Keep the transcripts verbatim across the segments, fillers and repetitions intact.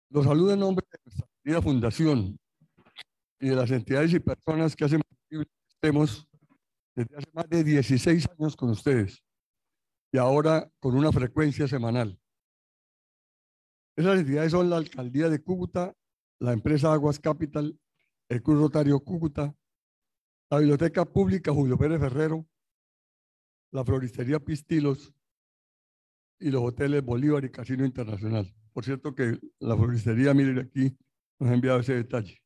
Los saludo en nombre de nuestra querida fundación y de las entidades y personas que hacen posible que estemos desde hace más de dieciséis años con ustedes y ahora con una frecuencia semanal. Esas entidades son la Alcaldía de Cúcuta, la empresa Aguas Capital, el Club Rotario Cúcuta, la Biblioteca Pública Julio Pérez Ferrero, la Floristería Pistilos y los hoteles Bolívar y Casino Internacional. Por cierto que la floristería, miren aquí, nos ha enviado ese detalle.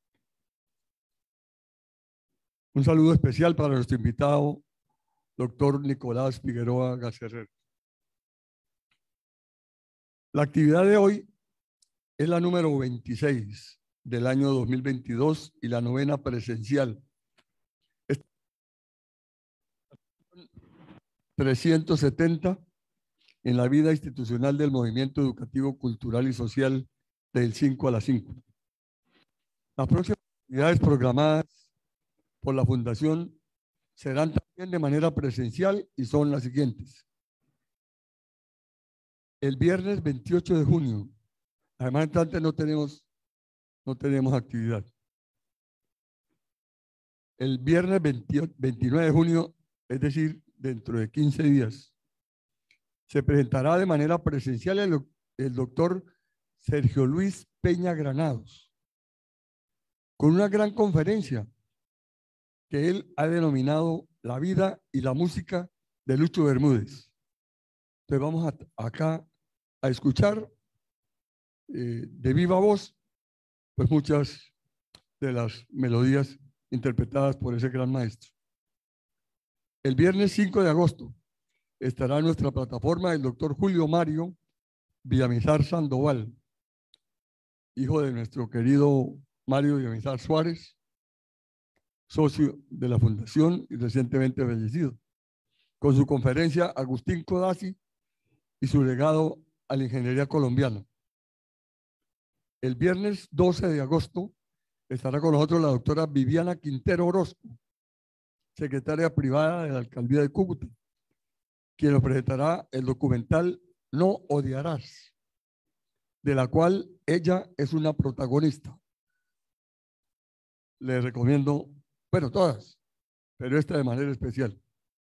Un saludo especial para nuestro invitado, doctor Nicolás Figueroa García. La actividad de hoy es la número veintiséis del año dos mil veintidós y la novena presencial. trescientos setenta en la vida institucional del movimiento educativo, cultural y social del cinco a las cinco. Las próximas actividades programadas por la Fundación serán también de manera presencial y son las siguientes. El viernes veintiocho de junio, además entonces no tenemos, no tenemos actividad. El viernes veintiocho, veintinueve de junio, es decir, dentro de quince días, se presentará de manera presencial el, el doctor Sergio Luis Peña Granados, con una gran conferencia que él ha denominado La vida y la música de Lucho Bermúdez. Entonces vamos a, acá a escuchar eh, de viva voz pues muchas de las melodías interpretadas por ese gran maestro. El viernes cinco de agosto estará en nuestra plataforma el doctor Julio Mario Villamizar Sandoval, hijo de nuestro querido Mario Villamizar Suárez, socio de la Fundación y recientemente fallecido, con su conferencia Agustín Codazzi y su legado a la ingeniería colombiana. El viernes doce de agosto estará con nosotros la doctora Viviana Quintero Orozco, secretaria privada de la Alcaldía de Cúcuta, quien nos presentará el documental No Odiarás, de la cual ella es una protagonista. Les recomiendo, bueno, todas, pero esta de manera especial.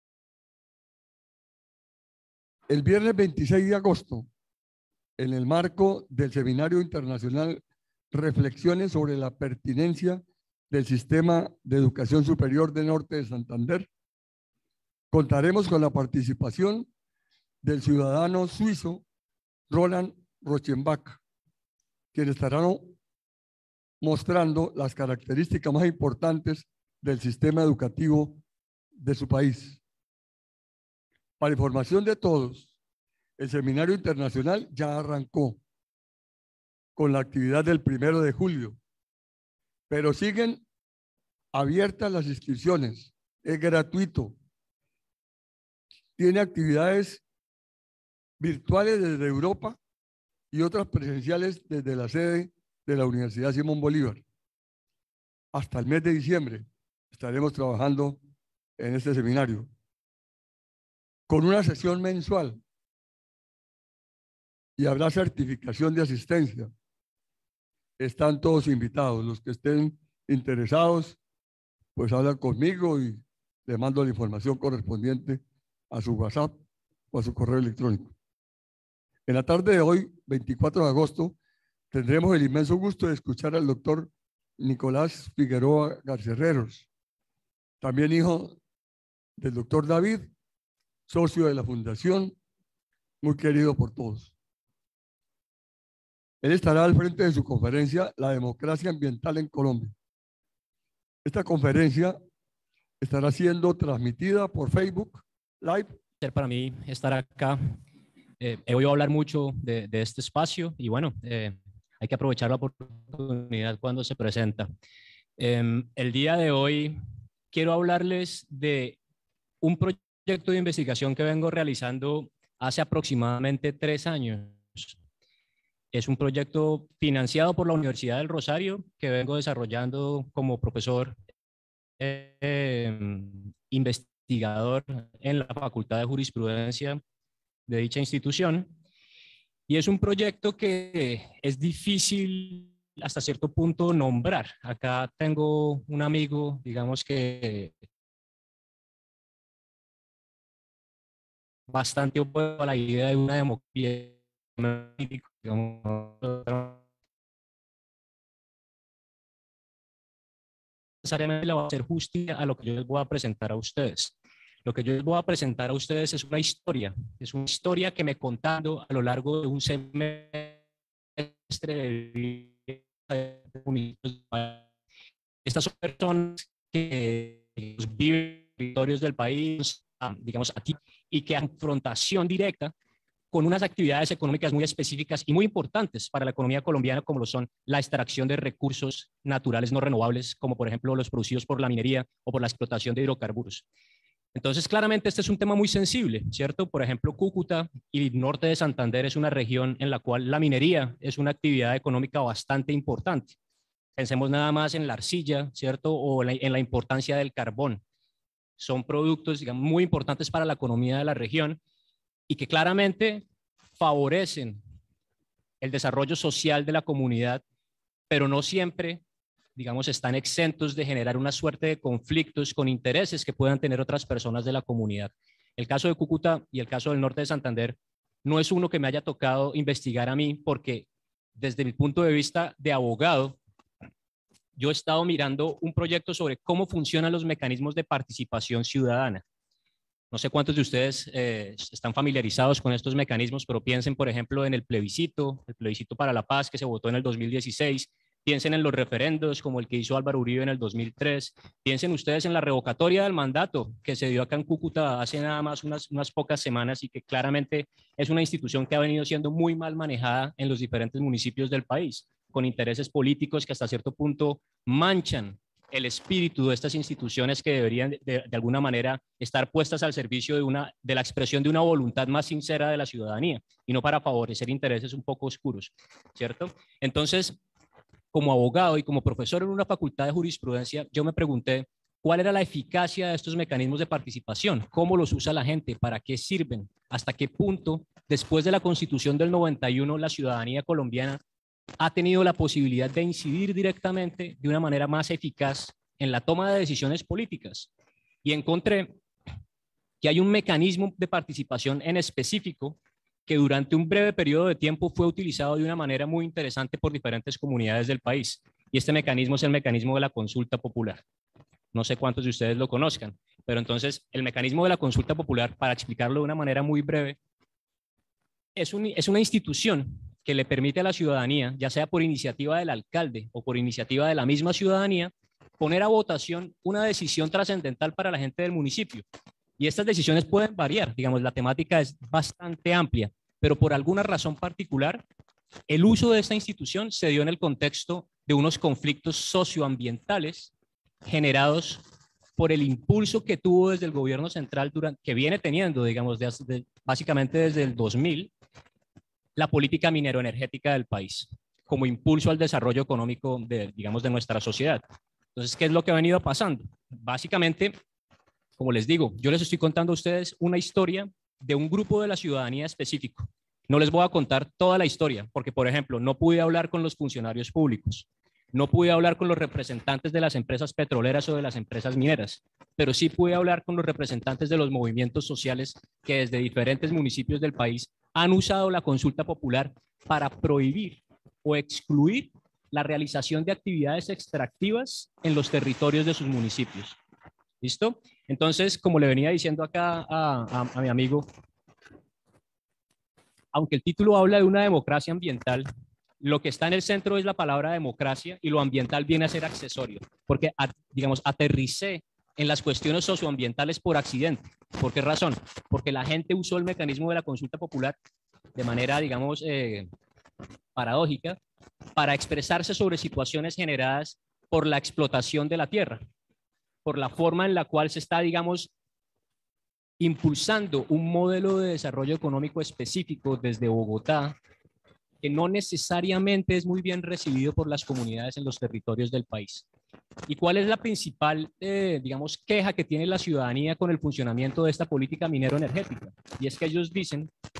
El viernes veintiséis de agosto, en el marco del Seminario Internacional Reflexiones sobre la pertinencia del Sistema de Educación Superior del Norte de Santander, contaremos con la participación del ciudadano suizo Roland Rochenbach, quien estará mostrando las características más importantes del sistema educativo de su país. Para información de todos, el Seminario Internacional ya arrancó con la actividad del primero de julio, pero siguen abiertas las inscripciones, es gratuito. Tiene actividades virtuales desde Europa y otras presenciales desde la sede de la Universidad Simón Bolívar. Hasta el mes de diciembre estaremos trabajando en este seminario con una sesión mensual y habrá certificación de asistencia. Están todos invitados. Los que estén interesados, pues hablan conmigo y le mando la información correspondiente a su WhatsApp o a su correo electrónico. En la tarde de hoy, veinticuatro de agosto, tendremos el inmenso gusto de escuchar al doctor Nicolás Figueroa Garcerreros, también hijo del doctor David, socio de la Fundación, muy querido por todos. Él estará al frente de su conferencia La democracia ambiental en Colombia. Esta conferencia estará siendo transmitida por Facebook Live. Para mí estar acá, eh, he oído hablar mucho de, de este espacio y bueno, eh, hay que aprovechar la oportunidad cuando se presenta. Eh, el día de hoy quiero hablarles de un proyecto de investigación que vengo realizando hace aproximadamente tres años. Es un proyecto financiado por la Universidad del Rosario que vengo desarrollando como profesor eh, investigador en la Facultad de Jurisprudencia de dicha institución. Y es un proyecto que es difícil hasta cierto punto nombrar. Acá tengo un amigo, digamos que bastante opuesto a la idea de una democracia, digamos, necesariamente le va a hacer justicia a lo que yo les voy a presentar a ustedes. Lo que yo les voy a presentar a ustedes es una historia, es una historia que me contando a lo largo de un semestre de vida. Estas son personas que viven en territorios del país, digamos aquí, y que en confrontación directa con unas actividades económicas muy específicas y muy importantes para la economía colombiana, como lo son la extracción de recursos naturales no renovables, como por ejemplo los producidos por la minería o por la explotación de hidrocarburos. Entonces, claramente este es un tema muy sensible, ¿cierto? Por ejemplo, Cúcuta y el norte de Santander es una región en la cual la minería es una actividad económica bastante importante. Pensemos nada más en la arcilla, ¿cierto? O en la, en la importancia del carbón. Son productos, digamos, muy importantes para la economía de la región y que claramente favorecen el desarrollo social de la comunidad, pero no siempre, digamos, están exentos de generar una suerte de conflictos con intereses que puedan tener otras personas de la comunidad. El caso de Cúcuta y el caso del norte de Santander no es uno que me haya tocado investigar a mí, porque desde mi punto de vista de abogado, yo he estado mirando un proyecto sobre cómo funcionan los mecanismos de participación ciudadana. No sé cuántos de ustedes eh, están familiarizados con estos mecanismos, pero piensen, por ejemplo, en el plebiscito, el plebiscito para la paz que se votó en el dos mil dieciséis. Piensen en los referendos como el que hizo Álvaro Uribe en el dos mil tres. Piensen ustedes en la revocatoria del mandato que se dio acá en Cúcuta hace nada más unas, unas pocas semanas y que claramente es una institución que ha venido siendo muy mal manejada en los diferentes municipios del país, con intereses políticos que hasta cierto punto manchan el espíritu de estas instituciones que deberían de, de, de alguna manera estar puestas al servicio de, una, de la expresión de una voluntad más sincera de la ciudadanía y no para favorecer intereses un poco oscuros, ¿cierto? Entonces, como abogado y como profesor en una facultad de jurisprudencia, yo me pregunté cuál era la eficacia de estos mecanismos de participación, cómo los usa la gente, para qué sirven, hasta qué punto, después de la Constitución del noventa y uno, la ciudadanía colombiana ha tenido la posibilidad de incidir directamente de una manera más eficaz en la toma de decisiones políticas. Y encontré que hay un mecanismo de participación en específico que durante un breve periodo de tiempo fue utilizado de una manera muy interesante por diferentes comunidades del país. Y este mecanismo es el mecanismo de la consulta popular. No sé cuántos de ustedes lo conozcan, pero entonces el mecanismo de la consulta popular, para explicarlo de una manera muy breve, es, un, es una institución que le permite a la ciudadanía, ya sea por iniciativa del alcalde o por iniciativa de la misma ciudadanía, poner a votación una decisión trascendental para la gente del municipio. Y estas decisiones pueden variar, digamos, la temática es bastante amplia, pero por alguna razón particular, el uso de esta institución se dio en el contexto de unos conflictos socioambientales generados por el impulso que tuvo desde el gobierno central, durante, que viene teniendo, digamos, de, de, básicamente desde el dos mil, la política minero-energética del país, como impulso al desarrollo económico de, digamos, de nuestra sociedad. Entonces, ¿qué es lo que ha venido pasando? Básicamente, como les digo, yo les estoy contando a ustedes una historia de un grupo de la ciudadanía específico. No les voy a contar toda la historia, porque, por ejemplo, no pude hablar con los funcionarios públicos, no pude hablar con los representantes de las empresas petroleras o de las empresas mineras, pero sí pude hablar con los representantes de los movimientos sociales que desde diferentes municipios del país han usado la consulta popular para prohibir o excluir la realización de actividades extractivas en los territorios de sus municipios. ¿Listo? Entonces, como le venía diciendo acá a, a, a mi amigo, aunque el título habla de una democracia ambiental, lo que está en el centro es la palabra democracia y lo ambiental viene a ser accesorio, porque, digamos, aterricé en las cuestiones socioambientales por accidente. ¿Por qué razón? Porque la gente usó el mecanismo de la consulta popular de manera, digamos, eh, paradójica para expresarse sobre situaciones generadas por la explotación de la tierra, por la forma en la cual se está, digamos, impulsando un modelo de desarrollo económico específico desde Bogotá, que no necesariamente es muy bien recibido por las comunidades en los territorios del país. ¿Y cuál es la principal, eh, digamos, queja que tiene la ciudadanía con el funcionamiento de esta política minero-energética? Y es que ellos dicen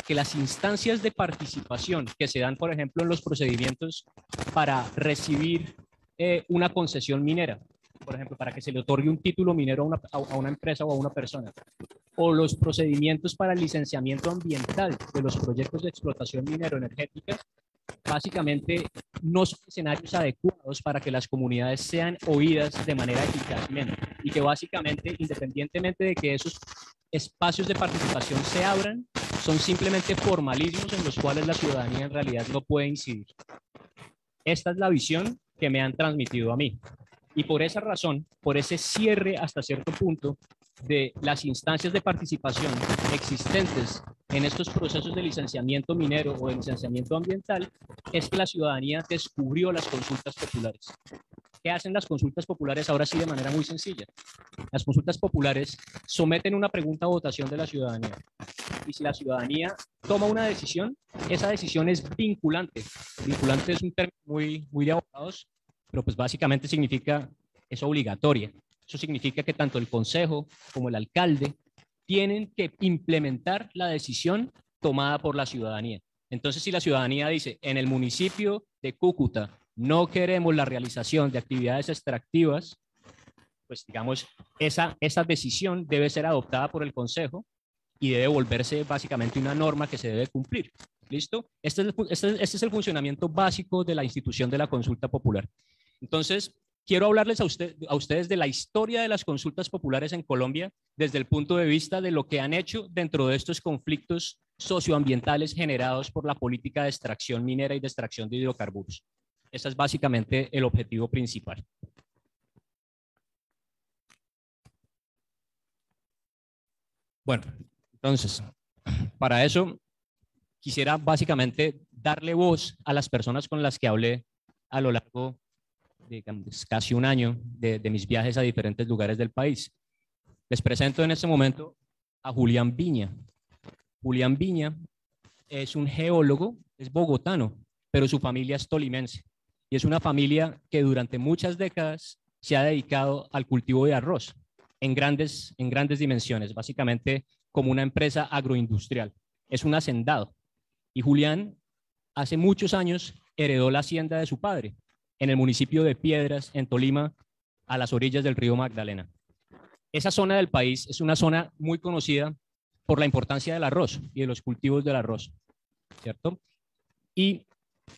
que las instancias de participación que se dan, por ejemplo, en los procedimientos para recibir eh, una concesión minera, por ejemplo, para que se le otorgue un título minero a una, a una empresa o a una persona, o los procedimientos para el licenciamiento ambiental de los proyectos de explotación minero-energética, básicamente no son escenarios adecuados para que las comunidades sean oídas de manera eficazmente y que básicamente, independientemente de que esos espacios de participación se abran, son simplemente formalismos en los cuales la ciudadanía en realidad no puede incidir. Esta es la visión que me han transmitido a mí. Y por esa razón, por ese cierre hasta cierto punto de las instancias de participación existentes en estos procesos de licenciamiento minero o de licenciamiento ambiental, es que la ciudadanía descubrió las consultas populares. ¿Qué hacen las consultas populares ahora sí de manera muy sencilla? Las consultas populares someten una pregunta a votación de la ciudadanía. Y si la ciudadanía toma una decisión, esa decisión es vinculante. Vinculante es un término muy, muy de abogados, pero pues básicamente significa, es obligatoria. Eso significa que tanto el consejo como el alcalde tienen que implementar la decisión tomada por la ciudadanía. Entonces, si la ciudadanía dice, en el municipio de Cúcuta no queremos la realización de actividades extractivas, pues digamos, esa, esa decisión debe ser adoptada por el consejo y debe volverse básicamente una norma que se debe cumplir. ¿Listo? Este es, el, este, este es el funcionamiento básico de la institución de la consulta popular. Entonces, quiero hablarles a, usted, a ustedes de la historia de las consultas populares en Colombia desde el punto de vista de lo que han hecho dentro de estos conflictos socioambientales generados por la política de extracción minera y de extracción de hidrocarburos. Ese es básicamente el objetivo principal. Bueno, entonces, para eso quisiera básicamente darle voz a las personas con las que hablé a lo largo de digamos, casi un año de, de mis viajes a diferentes lugares del país. Les presento en este momento a Julián Viña. Julián Viña es un geólogo, es bogotano, pero su familia es tolimense. Y es una familia que durante muchas décadas se ha dedicado al cultivo de arroz en grandes, en grandes dimensiones, básicamente como una empresa agroindustrial. Es un hacendado. Y Julián hace muchos años heredó la hacienda de su padre en el municipio de Piedras, en Tolima, a las orillas del río Magdalena. Esa zona del país es una zona muy conocida por la importancia del arroz y de los cultivos del arroz, ¿cierto? Y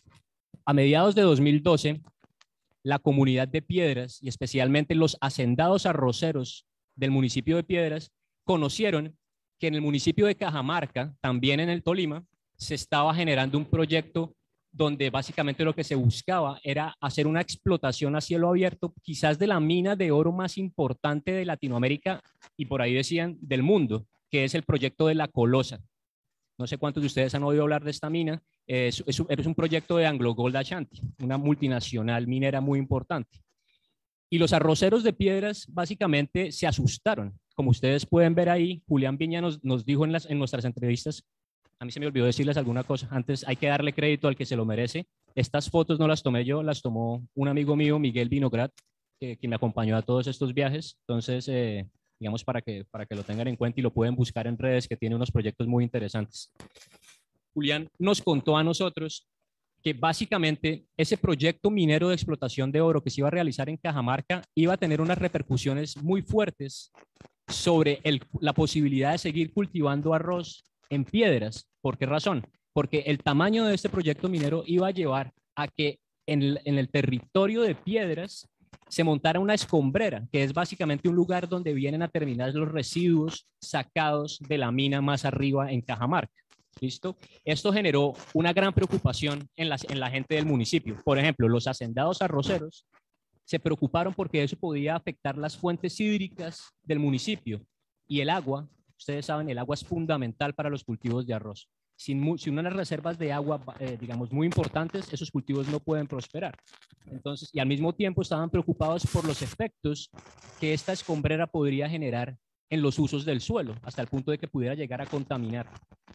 a mediados de dos mil doce, la comunidad de Piedras y especialmente los hacendados arroceros del municipio de Piedras conocieron que en el municipio de Cajamarca, también en el Tolima, se estaba generando un proyecto donde básicamente lo que se buscaba era hacer una explotación a cielo abierto, quizás de la mina de oro más importante de Latinoamérica y por ahí decían del mundo, que es el proyecto de La Colosa. No sé cuántos de ustedes han oído hablar de esta mina. Es, es, es un proyecto de Anglo Gold Ashanti, una multinacional minera muy importante. Y los arroceros de Piedras básicamente se asustaron. Como ustedes pueden ver ahí, Julián Viña nos, nos dijo en, las, en nuestras entrevistas, a mí se me olvidó decirles alguna cosa, antes hay que darle crédito al que se lo merece. Estas fotos no las tomé yo, las tomó un amigo mío, Miguel Vinograd, que, que me acompañó a todos estos viajes. Entonces, eh, digamos, para que, para que lo tengan en cuenta y lo pueden buscar en redes, que tiene unos proyectos muy interesantes. Julián nos contó a nosotros que básicamente ese proyecto minero de explotación de oro que se iba a realizar en Cajamarca iba a tener unas repercusiones muy fuertes sobre el, la posibilidad de seguir cultivando arroz en Piedras. ¿Por qué razón? Porque el tamaño de este proyecto minero iba a llevar a que en el, en el territorio de Piedras se montara una escombrera, que es básicamente un lugar donde vienen a terminar los residuos sacados de la mina más arriba en Cajamarca. ¿Listo? Esto generó una gran preocupación en la, en la gente del municipio. Por ejemplo, los hacendados arroceros se preocuparon porque eso podía afectar las fuentes hídricas del municipio y el agua. Ustedes saben, el agua es fundamental para los cultivos de arroz. Sin, sin unas reservas de agua, eh, digamos, muy importantes, esos cultivos no pueden prosperar. Entonces, y al mismo tiempo estaban preocupados por los efectos que esta escombrera podría generar en los usos del suelo, hasta el punto de que pudiera llegar a contaminar.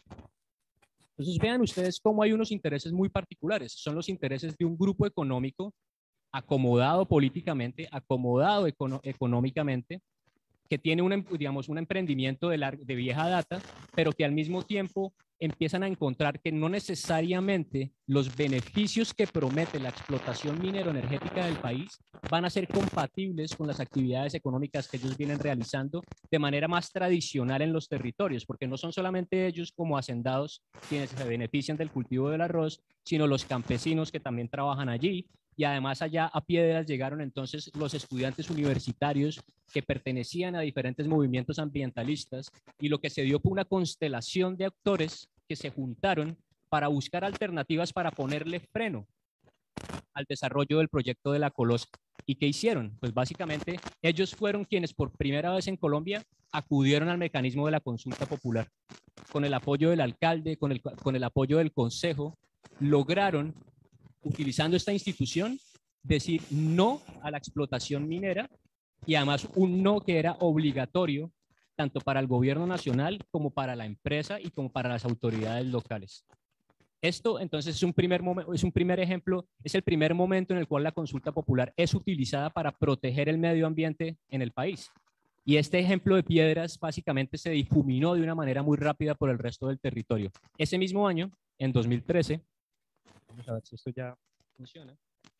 Entonces, vean ustedes cómo hay unos intereses muy particulares. Son los intereses de un grupo económico acomodado políticamente, acomodado econo- económicamente, que tiene un, digamos, un emprendimiento de, larga, de vieja data, pero que al mismo tiempo empiezan a encontrar que no necesariamente los beneficios que promete la explotación minero-energética del país van a ser compatibles con las actividades económicas que ellos vienen realizando de manera más tradicional en los territorios, porque no son solamente ellos como hacendados quienes se benefician del cultivo del arroz, sino los campesinos que también trabajan allí. Y además allá a Piedras llegaron entonces los estudiantes universitarios que pertenecían a diferentes movimientos ambientalistas, y lo que se dio fue una constelación de actores que se juntaron para buscar alternativas para ponerle freno al desarrollo del proyecto de la Colosa. ¿Y qué hicieron? Pues básicamente ellos fueron quienes por primera vez en Colombia acudieron al mecanismo de la consulta popular. Con el apoyo del alcalde, con el, con el apoyo del consejo, lograron, utilizando esta institución, decir no a la explotación minera, y además un no que era obligatorio tanto para el gobierno nacional como para la empresa y como para las autoridades locales. Esto entonces es un primer momento, es un primer ejemplo, es el primer momento en el cual la consulta popular es utilizada para proteger el medio ambiente en el país. Y este ejemplo de Piedras básicamente se difuminó de una manera muy rápida por el resto del territorio. Ese mismo año, en dos mil trece, vamos a ver si esto ya funciona.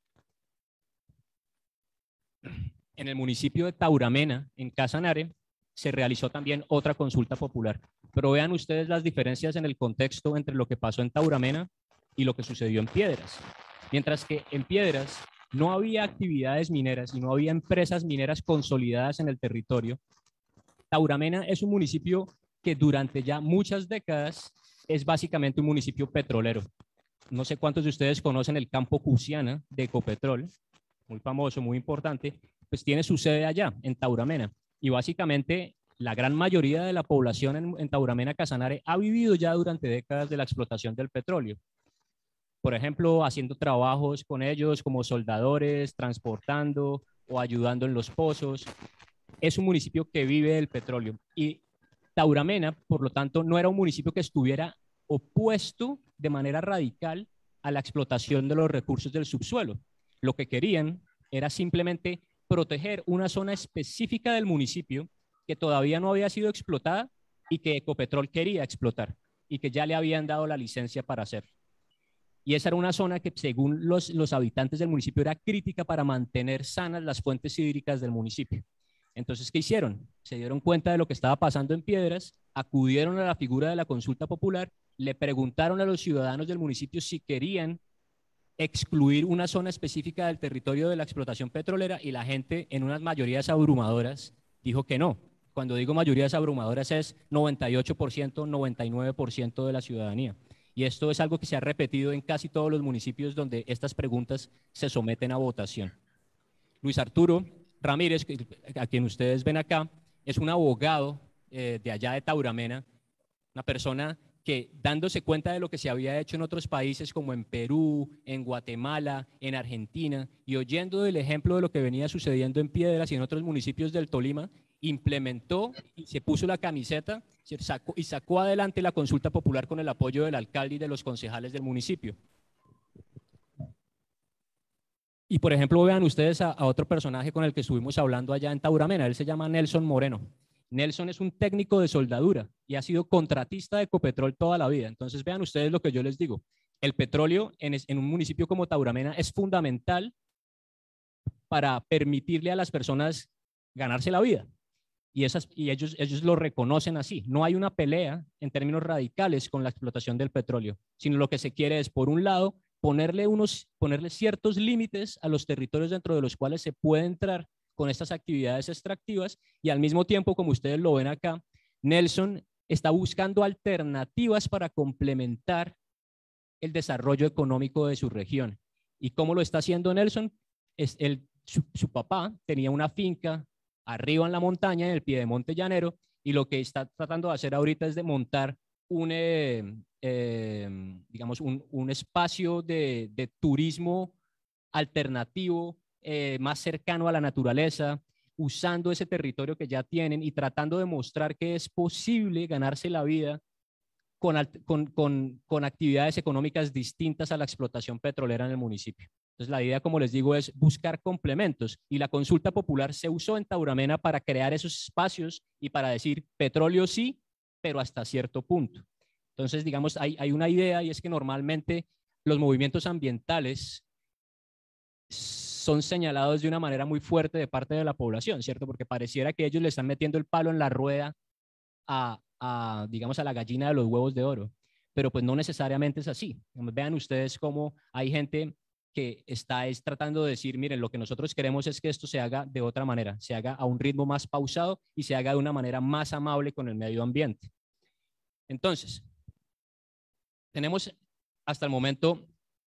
En el municipio de Tauramena, en Casanare, se realizó también otra consulta popular. Pero vean ustedes las diferencias en el contexto entre lo que pasó en Tauramena y lo que sucedió en Piedras. Mientras que en Piedras no había actividades mineras y no había empresas mineras consolidadas en el territorio, Tauramena es un municipio que durante ya muchas décadas es básicamente un municipio petrolero. No sé cuántos de ustedes conocen el campo Cusiana de Ecopetrol, muy famoso, muy importante, pues tiene su sede allá, en Tauramena. Y básicamente la gran mayoría de la población en, en Tauramena, Casanare, ha vivido ya durante décadas de la explotación del petróleo. Por ejemplo, haciendo trabajos con ellos como soldadores, transportando o ayudando en los pozos. Es un municipio que vive del petróleo. Y Tauramena, por lo tanto, no era un municipio que estuviera opuesto de manera radical a la explotación de los recursos del subsuelo. Lo que querían era simplemente proteger una zona específica del municipio que todavía no había sido explotada y que Ecopetrol quería explotar y que ya le habían dado la licencia para hacer. Y esa era una zona que, según los, los habitantes del municipio, era crítica para mantener sanas las fuentes hídricas del municipio. Entonces, ¿qué hicieron? Se dieron cuenta de lo que estaba pasando en Piedras, acudieron a la figura de la consulta popular, le preguntaron a los ciudadanos del municipio si querían excluir una zona específica del territorio de la explotación petrolera, y la gente, en unas mayorías abrumadoras, dijo que no. Cuando digo mayorías abrumadoras es noventa y ocho por ciento, noventa y nueve por ciento de la ciudadanía. Y esto es algo que se ha repetido en casi todos los municipios donde estas preguntas se someten a votación. Luis Arturo Ramírez, a quien ustedes ven acá, es un abogado eh, de allá de Tauramena, una persona que, dándose cuenta de lo que se había hecho en otros países como en Perú, en Guatemala, en Argentina, y oyendo del ejemplo de lo que venía sucediendo en Piedras y en otros municipios del Tolima, implementó y se puso la camiseta sacó, y sacó adelante la consulta popular con el apoyo del alcalde y de los concejales del municipio. Y por ejemplo, vean ustedes a, a otro personaje con el que estuvimos hablando allá en Tauramena. Él se llama Nelson Moreno. Nelson es un técnico de soldadura y ha sido contratista de Ecopetrol toda la vida. Entonces vean ustedes lo que yo les digo. El petróleo en, en un municipio como Tauramena es fundamental para permitirle a las personas ganarse la vida. Y, esas, y ellos, ellos lo reconocen así. No hay una pelea en términos radicales con la explotación del petróleo, sino lo que se quiere es, por un lado, ponerle, unos, ponerle ciertos límites a los territorios dentro de los cuales se puede entrar con estas actividades extractivas, y al mismo tiempo, como ustedes lo ven acá, Nelson está buscando alternativas para complementar el desarrollo económico de su región. ¿Y cómo lo está haciendo Nelson? Es el, su, su papá tenía una finca arriba en la montaña, en el Piedemonte Llanero, y lo que está tratando de hacer ahorita es de montar un, eh, eh, digamos, un, un espacio de, de turismo alternativo, eh, más cercano a la naturaleza, usando ese territorio que ya tienen y tratando de mostrar que es posible ganarse la vida con, con, con, con actividades económicas distintas a la explotación petrolera en el municipio. Entonces la idea, como les digo, es buscar complementos, y la consulta popular se usó en Tauramena para crear esos espacios y para decir petróleo sí, pero hasta cierto punto. Entonces, digamos, hay, hay una idea, y es que normalmente los movimientos ambientales son señalados de una manera muy fuerte de parte de la población, ¿cierto? Porque pareciera que ellos le están metiendo el palo en la rueda a, a digamos, a la gallina de los huevos de oro, pero pues no necesariamente es así. Vean ustedes cómo hay gente que está es tratando de decir, miren, lo que nosotros queremos es que esto se haga de otra manera, se haga a un ritmo más pausado y se haga de una manera más amable con el medio ambiente. Entonces, tenemos hasta el momento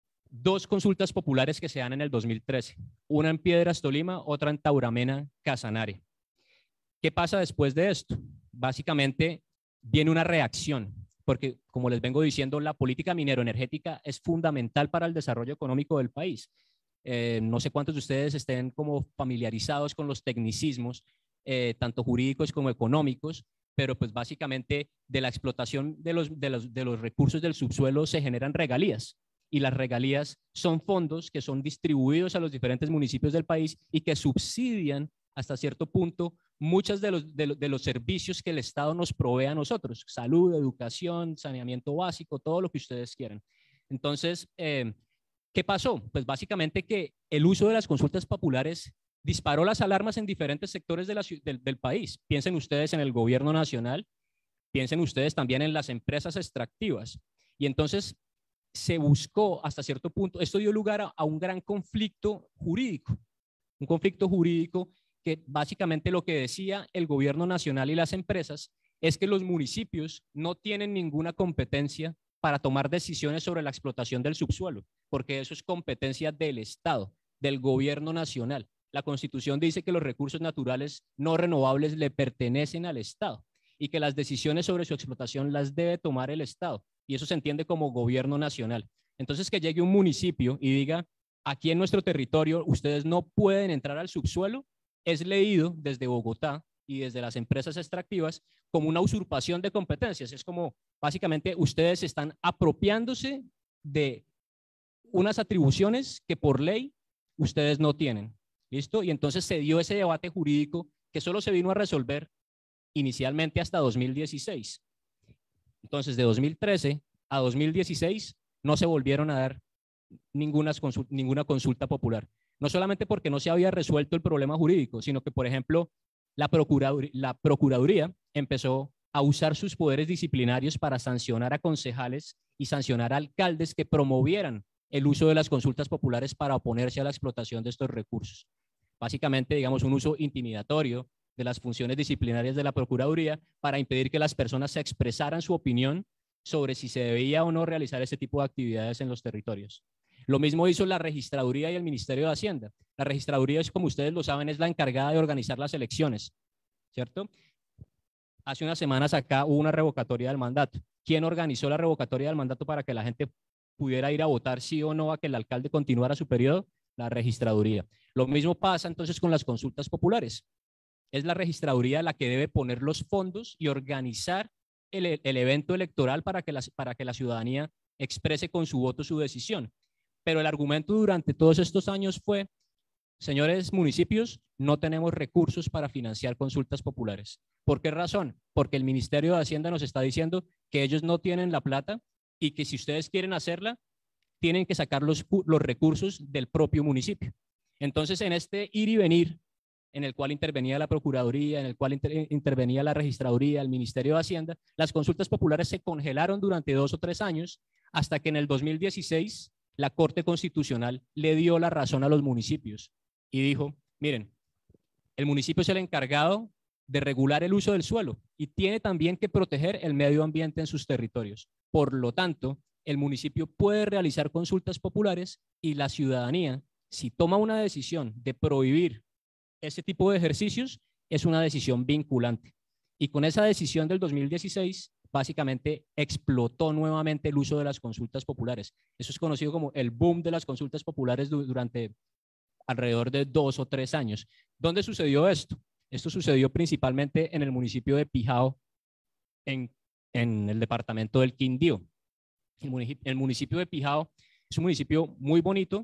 dos consultas populares que se dan en el dos mil trece, una en Piedras Tolima, otra en Tauramena, Casanare. ¿Qué pasa después de esto? Básicamente viene una reacción, porque como les vengo diciendo, la política minero-energética es fundamental para el desarrollo económico del país. Eh, no sé cuántos de ustedes estén como familiarizados con los tecnicismos, eh, tanto jurídicos como económicos, pero pues básicamente de la explotación de los, de, los, de los recursos del subsuelo se generan regalías, y las regalías son fondos que son distribuidos a los diferentes municipios del país y que subsidian hasta cierto punto muchos de los, de, de los servicios que el Estado nos provee a nosotros: salud, educación, saneamiento básico, todo lo que ustedes quieran. Entonces, eh, ¿qué pasó? Pues básicamente que el uso de las consultas populares disparó las alarmas en diferentes sectores de la, del, del país. Piensen ustedes en el gobierno nacional, piensen ustedes también en las empresas extractivas. Y entonces se buscó hasta cierto punto, esto dio lugar a, a un gran conflicto jurídico, un conflicto jurídico que básicamente lo que decía el gobierno nacional y las empresas es que los municipios no tienen ninguna competencia para tomar decisiones sobre la explotación del subsuelo, porque eso es competencia del Estado, del gobierno nacional. La Constitución dice que los recursos naturales no renovables le pertenecen al Estado y que las decisiones sobre su explotación las debe tomar el Estado, y eso se entiende como gobierno nacional. Entonces, que llegue un municipio y diga, aquí en nuestro territorio ustedes no pueden entrar al subsuelo, es leído desde Bogotá y desde las empresas extractivas como una usurpación de competencias. Es como, básicamente, ustedes están apropiándose de unas atribuciones que por ley ustedes no tienen. ¿Listo? Y entonces se dio ese debate jurídico que solo se vino a resolver inicialmente hasta dos mil dieciséis. Entonces, de dos mil trece a dos mil dieciséis no se volvieron a dar ninguna consulta, ninguna consulta popular. No solamente porque no se había resuelto el problema jurídico, sino que, por ejemplo, la Procuraduría, la Procuraduría empezó a usar sus poderes disciplinarios para sancionar a concejales y sancionar a alcaldes que promovieran el uso de las consultas populares para oponerse a la explotación de estos recursos. Básicamente, digamos, un uso intimidatorio de las funciones disciplinarias de la Procuraduría para impedir que las personas se expresaran su opinión sobre si se debía o no realizar ese tipo de actividades en los territorios. Lo mismo hizo la Registraduría y el Ministerio de Hacienda. La Registraduría, es, como ustedes lo saben, es la encargada de organizar las elecciones, ¿cierto? Hace unas semanas acá hubo una revocatoria del mandato. ¿Quién organizó la revocatoria del mandato para que la gente pudiera ir a votar sí o no a que el alcalde continuara su periodo? La Registraduría. Lo mismo pasa entonces con las consultas populares. Es la Registraduría la que debe poner los fondos y organizar el, el evento electoral para que, las, para que la ciudadanía exprese con su voto su decisión. Pero el argumento durante todos estos años fue, señores municipios, no tenemos recursos para financiar consultas populares. ¿Por qué razón? Porque el Ministerio de Hacienda nos está diciendo que ellos no tienen la plata y que si ustedes quieren hacerla, tienen que sacar los, los recursos del propio municipio. Entonces, en este ir y venir, en el cual intervenía la Procuraduría, en el cual inter, intervenía la Registraduría, el Ministerio de Hacienda, las consultas populares se congelaron durante dos o tres años, hasta que en el dos mil dieciséis la Corte Constitucional le dio la razón a los municipios y dijo, miren, el municipio es el encargado de regular el uso del suelo y tiene también que proteger el medio ambiente en sus territorios. Por lo tanto, el municipio puede realizar consultas populares y la ciudadanía, si toma una decisión de prohibir este tipo de ejercicios, es una decisión vinculante. Y con esa decisión del dos mil dieciséis, básicamente explotó nuevamente el uso de las consultas populares. Eso es conocido como el boom de las consultas populares durante alrededor de dos o tres años. ¿Dónde sucedió esto? Esto sucedió principalmente en el municipio de Pijao, en, en el departamento del Quindío. El municipio, el municipio de Pijao es un municipio muy bonito,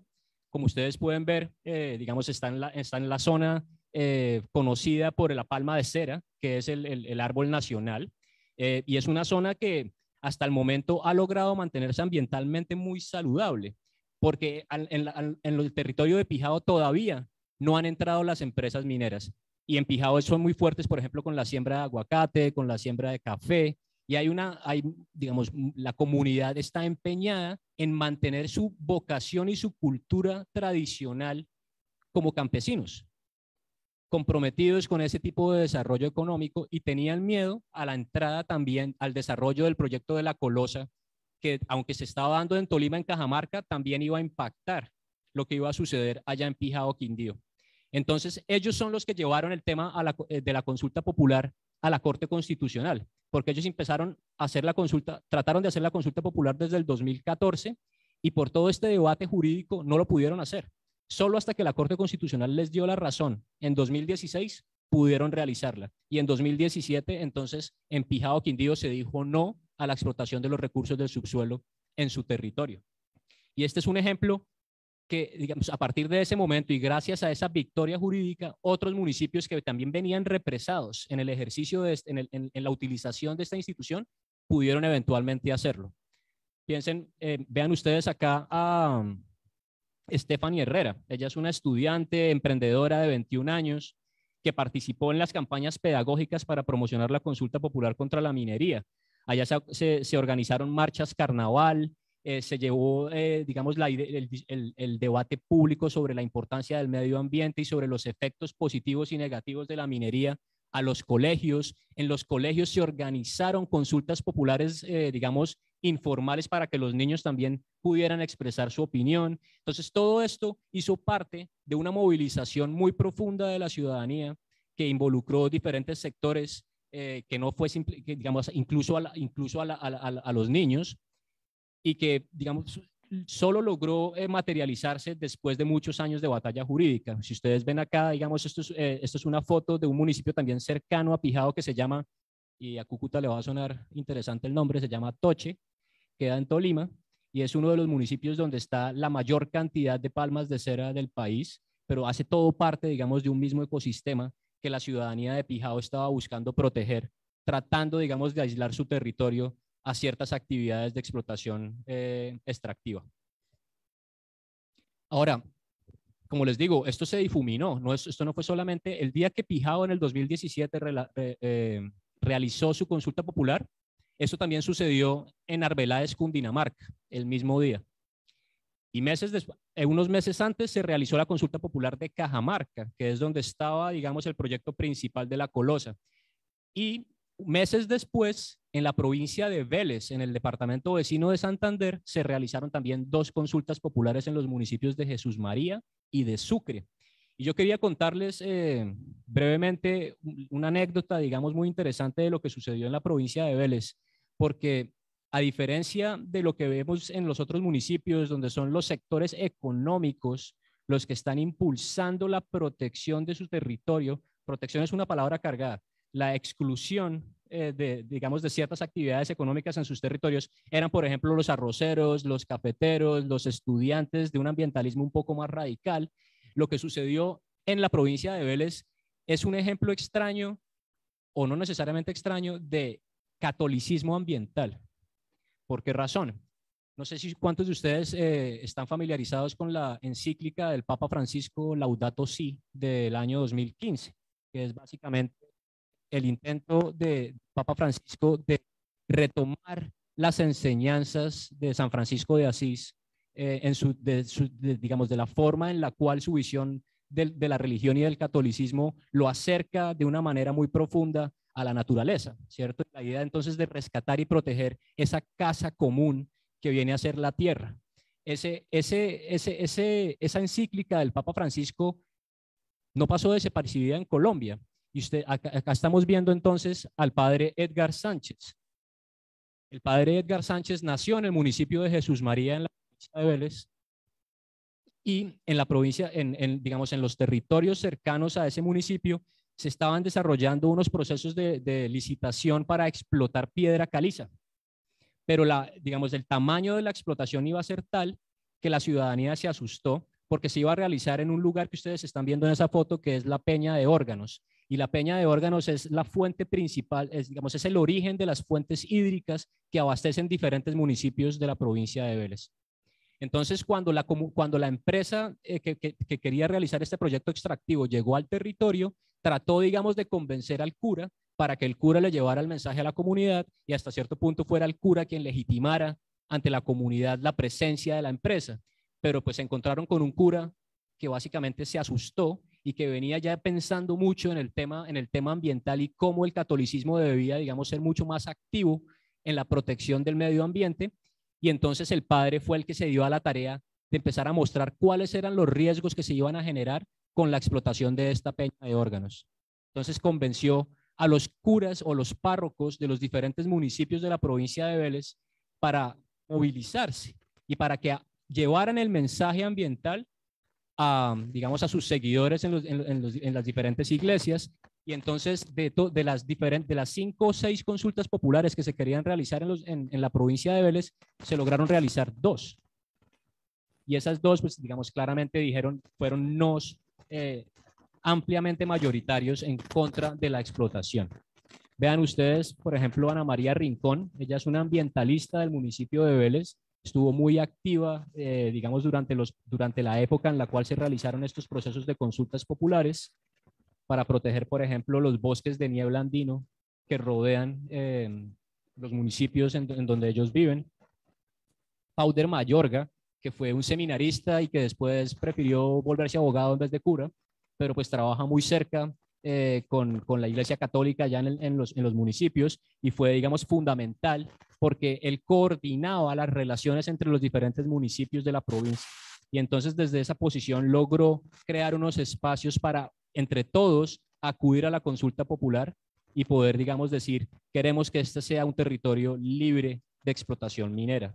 como ustedes pueden ver, eh, digamos, está en la, está en la zona eh, conocida por la palma de cera, que es el, el, el árbol nacional, eh, y es una zona que hasta el momento ha logrado mantenerse ambientalmente muy saludable, porque al, en, la, al, en el territorio de Pijao todavía no han entrado las empresas mineras, y en Pijao son muy fuertes, por ejemplo, con la siembra de aguacate, con la siembra de café, y hay una, hay, digamos, la comunidad está empeñada en mantener su vocación y su cultura tradicional como campesinos, comprometidos con ese tipo de desarrollo económico, y tenían miedo a la entrada también al desarrollo del proyecto de la Colosa, que aunque se estaba dando en Tolima, en Cajamarca, también iba a impactar lo que iba a suceder allá en Pijao, Quindío. Entonces, ellos son los que llevaron el tema a la, de la consulta popular a la Corte Constitucional, porque ellos empezaron a hacer la consulta, trataron de hacer la consulta popular desde el dos mil catorce, y por todo este debate jurídico no lo pudieron hacer. Solo hasta que la Corte Constitucional les dio la razón en dos mil dieciséis pudieron realizarla. Y en dos mil diecisiete, entonces, en Pijao, Quindío, se dijo no a la explotación de los recursos del subsuelo en su territorio. Y este es un ejemplo que, digamos, a partir de ese momento y gracias a esa victoria jurídica, otros municipios que también venían represados en el ejercicio, de este, en, el, en, en la utilización de esta institución, pudieron eventualmente hacerlo. Piensen, eh, vean ustedes acá a um, Stephanie Herrera. Ella es una estudiante emprendedora de veintiún años que participó en las campañas pedagógicas para promocionar la consulta popular contra la minería. Allá se, se, se organizaron marchas carnaval, Eh, se llevó, eh, digamos, la, el, el, el debate público sobre la importancia del medio ambiente y sobre los efectos positivos y negativos de la minería a los colegios. En los colegios se organizaron consultas populares, eh, digamos, informales para que los niños también pudieran expresar su opinión. Entonces, todo esto hizo parte de una movilización muy profunda de la ciudadanía que involucró diferentes sectores, eh, que no fue, simple, que, digamos, incluso, a, la, incluso a, la, a, la, a los niños, y que, digamos, solo logró eh, materializarse después de muchos años de batalla jurídica. Si ustedes ven acá, digamos, esto es, eh, esto es una foto de un municipio también cercano a Pijao que se llama, y a Cúcuta le va a sonar interesante el nombre, se llama Toche, queda en Tolima, y es uno de los municipios donde está la mayor cantidad de palmas de cera del país, pero hace todo parte, digamos, de un mismo ecosistema que la ciudadanía de Pijao estaba buscando proteger, tratando, digamos, de aislar su territorio a ciertas actividades de explotación eh, extractiva. Ahora, como les digo, esto se difuminó, no es, esto no fue solamente el día que Pijao en el dos mil diecisiete re, re, eh, realizó su consulta popular, esto también sucedió en Arbeláez, Cundinamarca, el mismo día. Y meses después, eh, unos meses antes se realizó la consulta popular de Cajamarca, que es donde estaba, digamos, el proyecto principal de la Colosa. Y meses después, en la provincia de Vélez, en el departamento vecino de Santander, se realizaron también dos consultas populares en los municipios de Jesús María y de Sucre. Y yo quería contarles eh, brevemente una anécdota, digamos, muy interesante de lo que sucedió en la provincia de Vélez, porque a diferencia de lo que vemos en los otros municipios, donde son los sectores económicos los que están impulsando la protección de su territorio, protección es una palabra cargada, la exclusión eh, de, digamos, de ciertas actividades económicas en sus territorios, eran, por ejemplo, los arroceros, los cafeteros, los estudiantes de un ambientalismo un poco más radical. Lo que sucedió en la provincia de Vélez es un ejemplo extraño, o no necesariamente extraño, de catolicismo ambiental. ¿Por qué razón? No sé si cuántos de ustedes eh, están familiarizados con la encíclica del Papa Francisco Laudato Si del año dos mil quince, que es básicamente el intento de Papa Francisco de retomar las enseñanzas de San Francisco de Asís, eh, en su, de, su de, digamos, de la forma en la cual su visión de, de la religión y del catolicismo lo acerca de una manera muy profunda a la naturaleza, ¿cierto? La idea entonces de rescatar y proteger esa casa común que viene a ser la tierra. Ese, ese, ese, ese, esa encíclica del Papa Francisco no pasó desapercibida en Colombia. Y usted, acá, acá estamos viendo entonces al padre Edgar Sánchez. El padre Edgar Sánchez nació en el municipio de Jesús María, en la provincia de Vélez, y en la provincia, en, en, digamos, en los territorios cercanos a ese municipio, se estaban desarrollando unos procesos de, de licitación para explotar piedra caliza. Pero la, digamos, el tamaño de la explotación iba a ser tal que la ciudadanía se asustó porque se iba a realizar en un lugar que ustedes están viendo en esa foto, que es la Peña de Órganos. Y la Peña de Órganos es la fuente principal, es, digamos, es el origen de las fuentes hídricas que abastecen diferentes municipios de la provincia de Vélez. Entonces, cuando la, cuando la empresa eh, que, que, que quería realizar este proyecto extractivo llegó al territorio, trató, digamos, de convencer al cura para que el cura le llevara el mensaje a la comunidad y hasta cierto punto fuera el cura quien legitimara ante la comunidad la presencia de la empresa. Pero pues se encontraron con un cura que básicamente se asustó y que venía ya pensando mucho en el tema, en el tema ambiental y cómo el catolicismo debía, digamos, ser mucho más activo en la protección del medio ambiente. Y entonces el padre fue el que se dio a la tarea de empezar a mostrar cuáles eran los riesgos que se iban a generar con la explotación de esta peña de órganos. Entonces convenció a los curas o los párrocos de los diferentes municipios de la provincia de Vélez para movilizarse y para que llevaran el mensaje ambiental a, digamos, a sus seguidores en, los, en, en, los, en las diferentes iglesias. Y entonces de, to, de, las diferentes, de las cinco o seis consultas populares que se querían realizar en, los, en, en la provincia de Vélez, se lograron realizar dos. Y esas dos, pues digamos, claramente dijeron, fueron nos eh, ampliamente mayoritarios en contra de la explotación. Vean ustedes, por ejemplo, Ana María Rincón, ella es una ambientalista del municipio de Vélez, estuvo muy activa, eh, digamos, durante, los, durante la época en la cual se realizaron estos procesos de consultas populares para proteger, por ejemplo, los bosques de niebla andino que rodean eh, los municipios en, en donde ellos viven. Pauder Mayorga, que fue un seminarista y que después prefirió volverse abogado en vez de cura, pero pues trabaja muy cerca eh, con, con la Iglesia Católica allá en, en, los, en los municipios y fue, digamos, fundamental porque él coordinaba las relaciones entre los diferentes municipios de la provincia. Y entonces desde esa posición logró crear unos espacios para, entre todos, acudir a la consulta popular y poder, digamos, decir, queremos que este sea un territorio libre de explotación minera.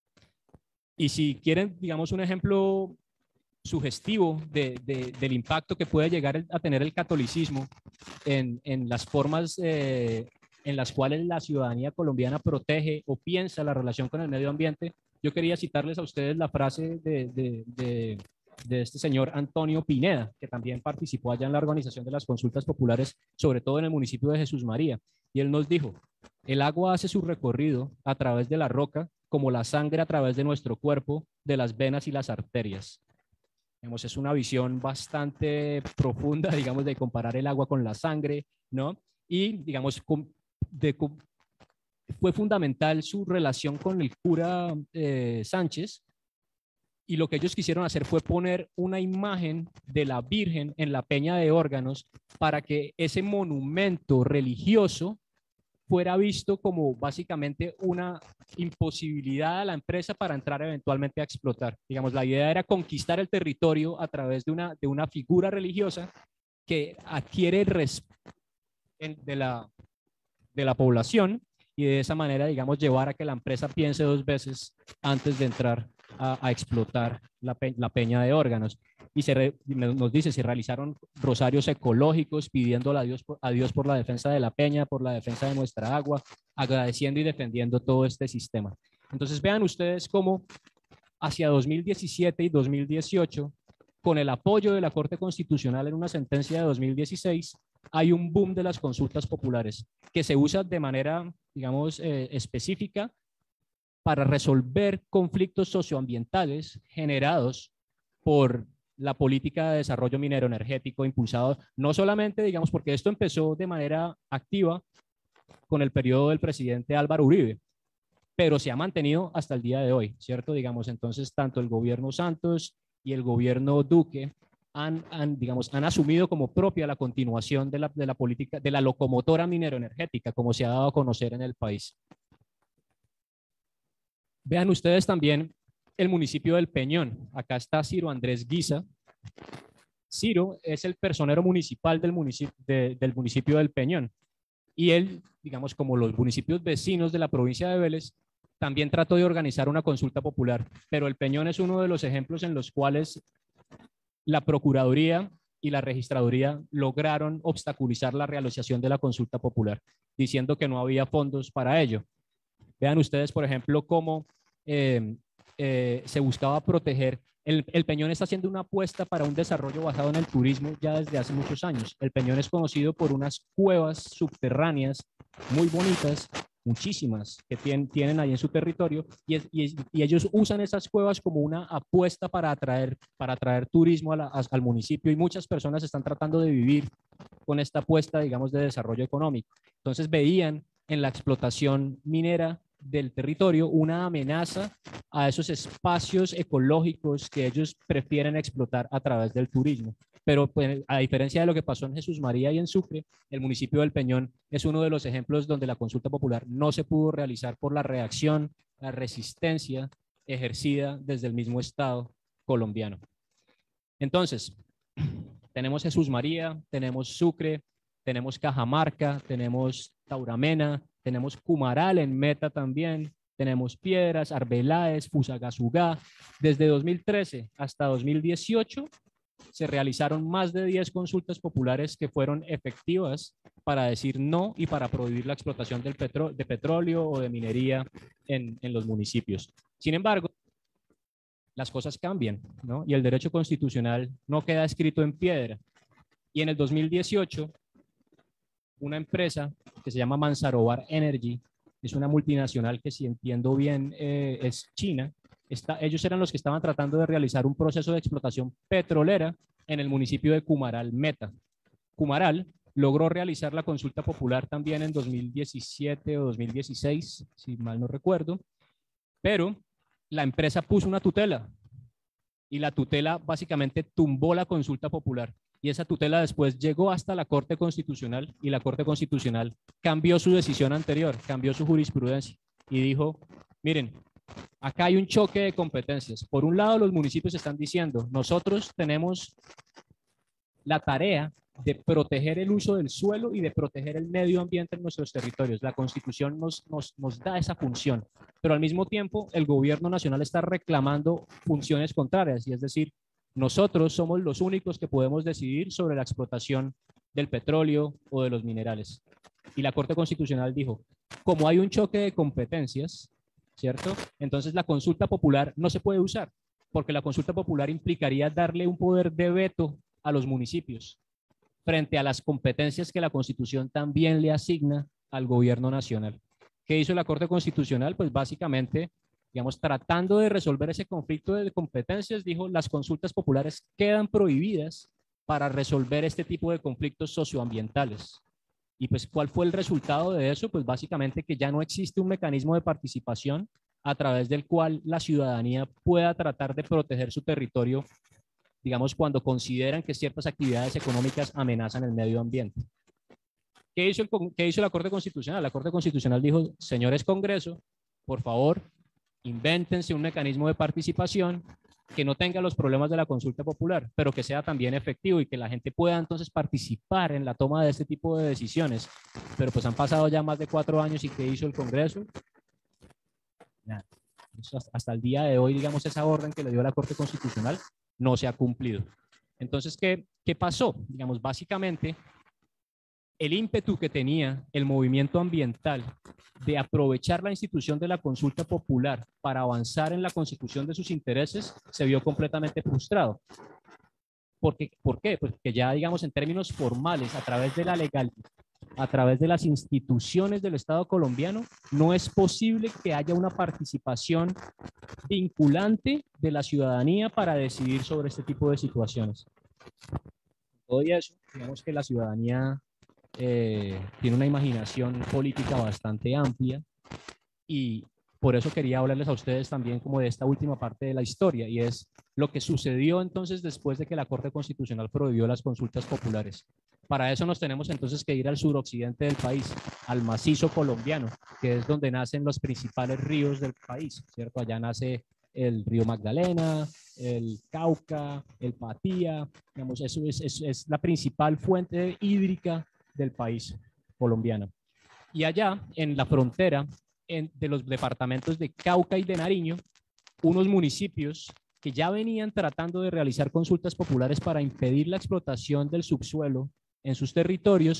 Y si quieren, digamos, un ejemplo sugestivo de, de, del impacto que puede llegar a tener el catolicismo en, en las formas eh, en las cuales la ciudadanía colombiana protege o piensa la relación con el medio ambiente, yo quería citarles a ustedes la frase de, de, de, de este señor Antonio Pineda, que también participó allá en la organización de las consultas populares, sobre todo en el municipio de Jesús María. Y él nos dijo, el agua hace su recorrido a través de la roca, como la sangre a través de nuestro cuerpo, de las venas y las arterias. Digamos, es una visión bastante profunda, digamos, de comparar el agua con la sangre, ¿no? Y, digamos, de, fue fundamental su relación con el cura eh, Sánchez, y lo que ellos quisieron hacer fue poner una imagen de la Virgen en la Peña de Órganos para que ese monumento religioso fuera visto como básicamente una imposibilidad a la empresa para entrar eventualmente a explotar. Digamos, la idea era conquistar el territorio a través de una, de una figura religiosa que adquiere el respeto de la, de la población y de esa manera, digamos, llevar a que la empresa piense dos veces antes de entrar a, a explotar la, pe la peña de órganos. Y se re, nos dice, se realizaron rosarios ecológicos pidiéndole a Dios, por, a Dios por la defensa de la peña, por la defensa de nuestra agua, agradeciendo y defendiendo todo este sistema. Entonces vean ustedes cómo hacia dos mil diecisiete y dos mil dieciocho, con el apoyo de la Corte Constitucional en una sentencia de dos mil dieciséis, hay un boom de las consultas populares que se usa de manera, digamos, eh, específica para resolver conflictos socioambientales generados por la política de desarrollo minero energético impulsado, no solamente, digamos, porque esto empezó de manera activa con el periodo del presidente Álvaro Uribe, pero se ha mantenido hasta el día de hoy, ¿cierto? Digamos, entonces, tanto el gobierno Santos y el gobierno Duque han, han, digamos, han asumido como propia la continuación de la, de la política, de la locomotora minero energética, como se ha dado a conocer en el país. Vean ustedes también el municipio del Peñón. Acá está Ciro Andrés Guisa. Ciro es el personero municipal del municipio, de, del municipio del Peñón. Y él, digamos, como los municipios vecinos de la provincia de Vélez, también trató de organizar una consulta popular. Pero el Peñón es uno de los ejemplos en los cuales la Procuraduría y la Registraduría lograron obstaculizar la realización de la consulta popular, diciendo que no había fondos para ello. Vean ustedes, por ejemplo, cómo eh, eh, se buscaba proteger. El, el Peñón está haciendo una apuesta para un desarrollo basado en el turismo ya desde hace muchos años. El Peñón es conocido por unas cuevas subterráneas muy bonitas, muchísimas, que tienen, tienen ahí en su territorio, y, es, y, es, y ellos usan esas cuevas como una apuesta para atraer, para atraer turismo a la, a, al municipio, y muchas personas están tratando de vivir con esta apuesta, digamos, de desarrollo económico. Entonces veían en la explotación minera del territorio una amenaza a esos espacios ecológicos que ellos prefieren explotar a través del turismo. Pero pues, a diferencia de lo que pasó en Jesús María y en Sucre, el municipio del Peñón es uno de los ejemplos donde la consulta popular no se pudo realizar por la reacción, la resistencia ejercida desde el mismo Estado colombiano. Entonces, tenemos Jesús María, tenemos Sucre, tenemos Cajamarca, tenemos Tauramena, tenemos Cumaral en Meta también, tenemos Piedras, Arbeláez, Fusagasugá. Desde dos mil trece hasta dos mil dieciocho se realizaron más de diez consultas populares que fueron efectivas para decir no y para prohibir la explotación del petro de petróleo o de minería en, en los municipios. Sin embargo, las cosas cambian, ¿no? Y el derecho constitucional no queda escrito en piedra. Y en el dos mil dieciocho, una empresa que se llama Manzarobar Energy, es una multinacional que, si entiendo bien, eh, es china. Está, ellos eran los que estaban tratando de realizar un proceso de explotación petrolera en el municipio de Cumaral, Meta. Cumaral logró realizar la consulta popular también en dos mil diecisiete o dos mil dieciséis, si mal no recuerdo, pero la empresa puso una tutela y la tutela básicamente tumbó la consulta popular. Y esa tutela después llegó hasta la Corte Constitucional, y la Corte Constitucional cambió su decisión anterior, cambió su jurisprudencia y dijo, miren, acá hay un choque de competencias. Por un lado, los municipios están diciendo, nosotros tenemos la tarea de proteger el uso del suelo y de proteger el medio ambiente en nuestros territorios. La Constitución nos, nos, nos da esa función, pero al mismo tiempo el gobierno nacional está reclamando funciones contrarias, y es decir, nosotros somos los únicos que podemos decidir sobre la explotación del petróleo o de los minerales. Y la Corte Constitucional dijo, como hay un choque de competencias, ¿cierto? Entonces la consulta popular no se puede usar, porque la consulta popular implicaría darle un poder de veto a los municipios frente a las competencias que la Constitución también le asigna al gobierno nacional. ¿Qué hizo la Corte Constitucional? Pues básicamente, digamos, tratando de resolver ese conflicto de competencias, dijo, las consultas populares quedan prohibidas para resolver este tipo de conflictos socioambientales. Y pues, ¿cuál fue el resultado de eso? Pues básicamente que ya no existe un mecanismo de participación a través del cual la ciudadanía pueda tratar de proteger su territorio, digamos, cuando consideran que ciertas actividades económicas amenazan el medio ambiente. ¿Qué hizo, el, qué hizo la Corte Constitucional? La Corte Constitucional dijo, señores Congreso, por favor, invéntense un mecanismo de participación que no tenga los problemas de la consulta popular, pero que sea también efectivo y que la gente pueda entonces participar en la toma de este tipo de decisiones. Pero pues han pasado ya más de cuatro años, y ¿qué hizo el Congreso? Nada. Hasta el día de hoy, digamos, esa orden que le dio la Corte Constitucional no se ha cumplido. Entonces, ¿qué, qué pasó? Digamos, básicamente, el ímpetu que tenía el movimiento ambiental de aprovechar la institución de la consulta popular para avanzar en la consecución de sus intereses se vio completamente frustrado. Porque, ¿por qué? Pues que ya, digamos, en términos formales, a través de la legalidad, a través de las instituciones del Estado colombiano, no es posible que haya una participación vinculante de la ciudadanía para decidir sobre este tipo de situaciones. Todo eso, digamos que la ciudadanía eh, tiene una imaginación política bastante amplia, y por eso quería hablarles a ustedes también como de esta última parte de la historia, y es lo que sucedió entonces después de que la Corte Constitucional prohibió las consultas populares. Para eso nos tenemos entonces que ir al suroccidente del país, al macizo colombiano, que es donde nacen los principales ríos del país, ¿cierto? Allá nace el río Magdalena, el Cauca, el Patía, digamos, eso es, es, es la principal fuente hídrica del país colombiano. Y allá, en la frontera en, de los departamentos de Cauca y de Nariño, unos municipios que ya venían tratando de realizar consultas populares para impedir la explotación del subsuelo en sus territorios,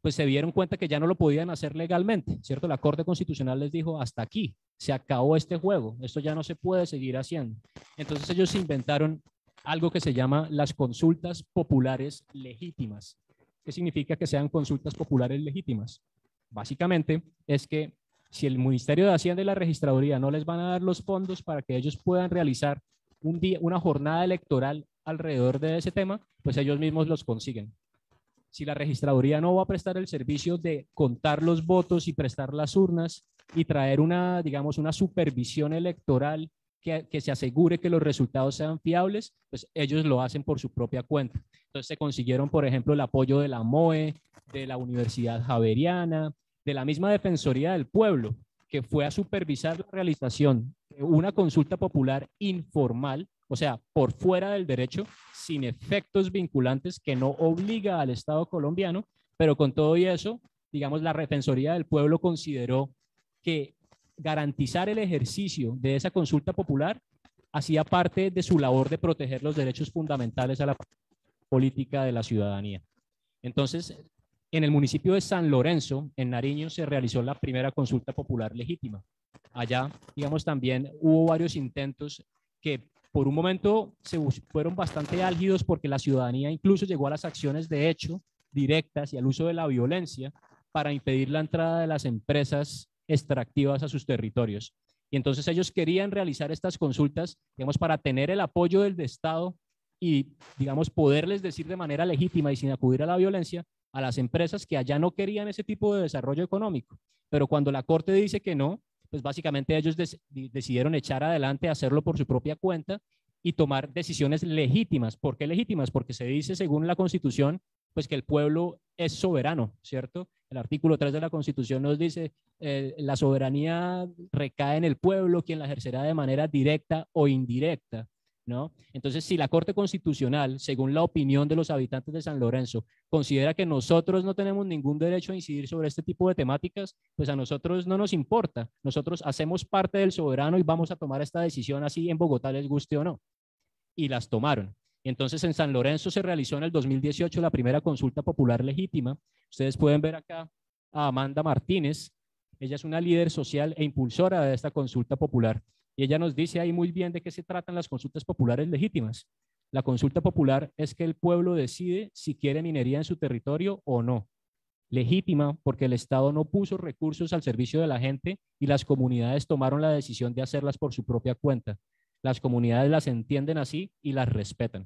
pues se dieron cuenta que ya no lo podían hacer legalmente, ¿cierto? La Corte Constitucional les dijo, hasta aquí, se acabó este juego, esto ya no se puede seguir haciendo. Entonces ellos inventaron algo que se llama las consultas populares legítimas. ¿Qué significa que sean consultas populares legítimas? Básicamente es que si el Ministerio de Hacienda y la Registraduría no les van a dar los fondos para que ellos puedan realizar un día, una jornada electoral alrededor de ese tema, pues ellos mismos los consiguen. Si la Registraduría no va a prestar el servicio de contar los votos y prestar las urnas y traer una, digamos, una supervisión electoral que, que se asegure que los resultados sean fiables, pues ellos lo hacen por su propia cuenta. Entonces se consiguieron, por ejemplo, el apoyo de la M O E, de la Universidad Javeriana, de la misma Defensoría del Pueblo, que fue a supervisar la realización de una consulta popular informal, o sea, por fuera del derecho, sin efectos vinculantes, que no obliga al Estado colombiano, pero con todo y eso, digamos, la Defensoría del Pueblo consideró que garantizar el ejercicio de esa consulta popular hacía parte de su labor de proteger los derechos fundamentales a la política de la ciudadanía. Entonces, en el municipio de San Lorenzo, en Nariño, se realizó la primera consulta popular legítima. Allá, digamos, también hubo varios intentos que por un momento se fueron bastante álgidos porque la ciudadanía incluso llegó a las acciones de hecho directas y al uso de la violencia para impedir la entrada de las empresas extractivas a sus territorios. Y entonces ellos querían realizar estas consultas, digamos, para tener el apoyo del Estado y, digamos, poderles decir de manera legítima y sin acudir a la violencia a las empresas que allá no querían ese tipo de desarrollo económico. Pero cuando la Corte dice que no, pues básicamente ellos des decidieron echar adelante, hacerlo por su propia cuenta y tomar decisiones legítimas. ¿Por qué legítimas? Porque se dice, según la Constitución, pues que el pueblo es soberano, ¿cierto? El artículo tres de la Constitución nos dice, eh, la soberanía recae en el pueblo, quien la ejercerá de manera directa o indirecta, ¿no? Entonces, si la Corte Constitucional, según la opinión de los habitantes de San Lorenzo, considera que nosotros no tenemos ningún derecho a incidir sobre este tipo de temáticas, pues a nosotros no nos importa. Nosotros hacemos parte del soberano y vamos a tomar esta decisión así en Bogotá les guste o no. Y las tomaron. Entonces, en San Lorenzo se realizó en el dos mil dieciocho la primera consulta popular legítima. Ustedes pueden ver acá a Amanda Martínez. Ella es una líder social e impulsora de esta consulta popular. Y ella nos dice ahí muy bien de qué se tratan las consultas populares legítimas. La consulta popular es que el pueblo decide si quiere minería en su territorio o no. Legítima porque el Estado no puso recursos al servicio de la gente y las comunidades tomaron la decisión de hacerlas por su propia cuenta. Las comunidades las entienden así y las respetan.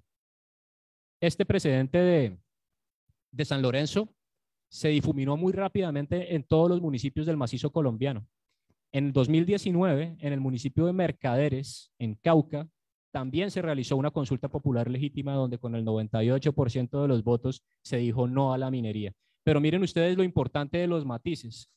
Este precedente de, de San Lorenzo se difuminó muy rápidamente en todos los municipios del macizo colombiano. En el dos mil diecinueve, en el municipio de Mercaderes, en Cauca, también se realizó una consulta popular legítima donde con el noventa y ocho por ciento de los votos se dijo no a la minería. Pero miren ustedes lo importante de los matices.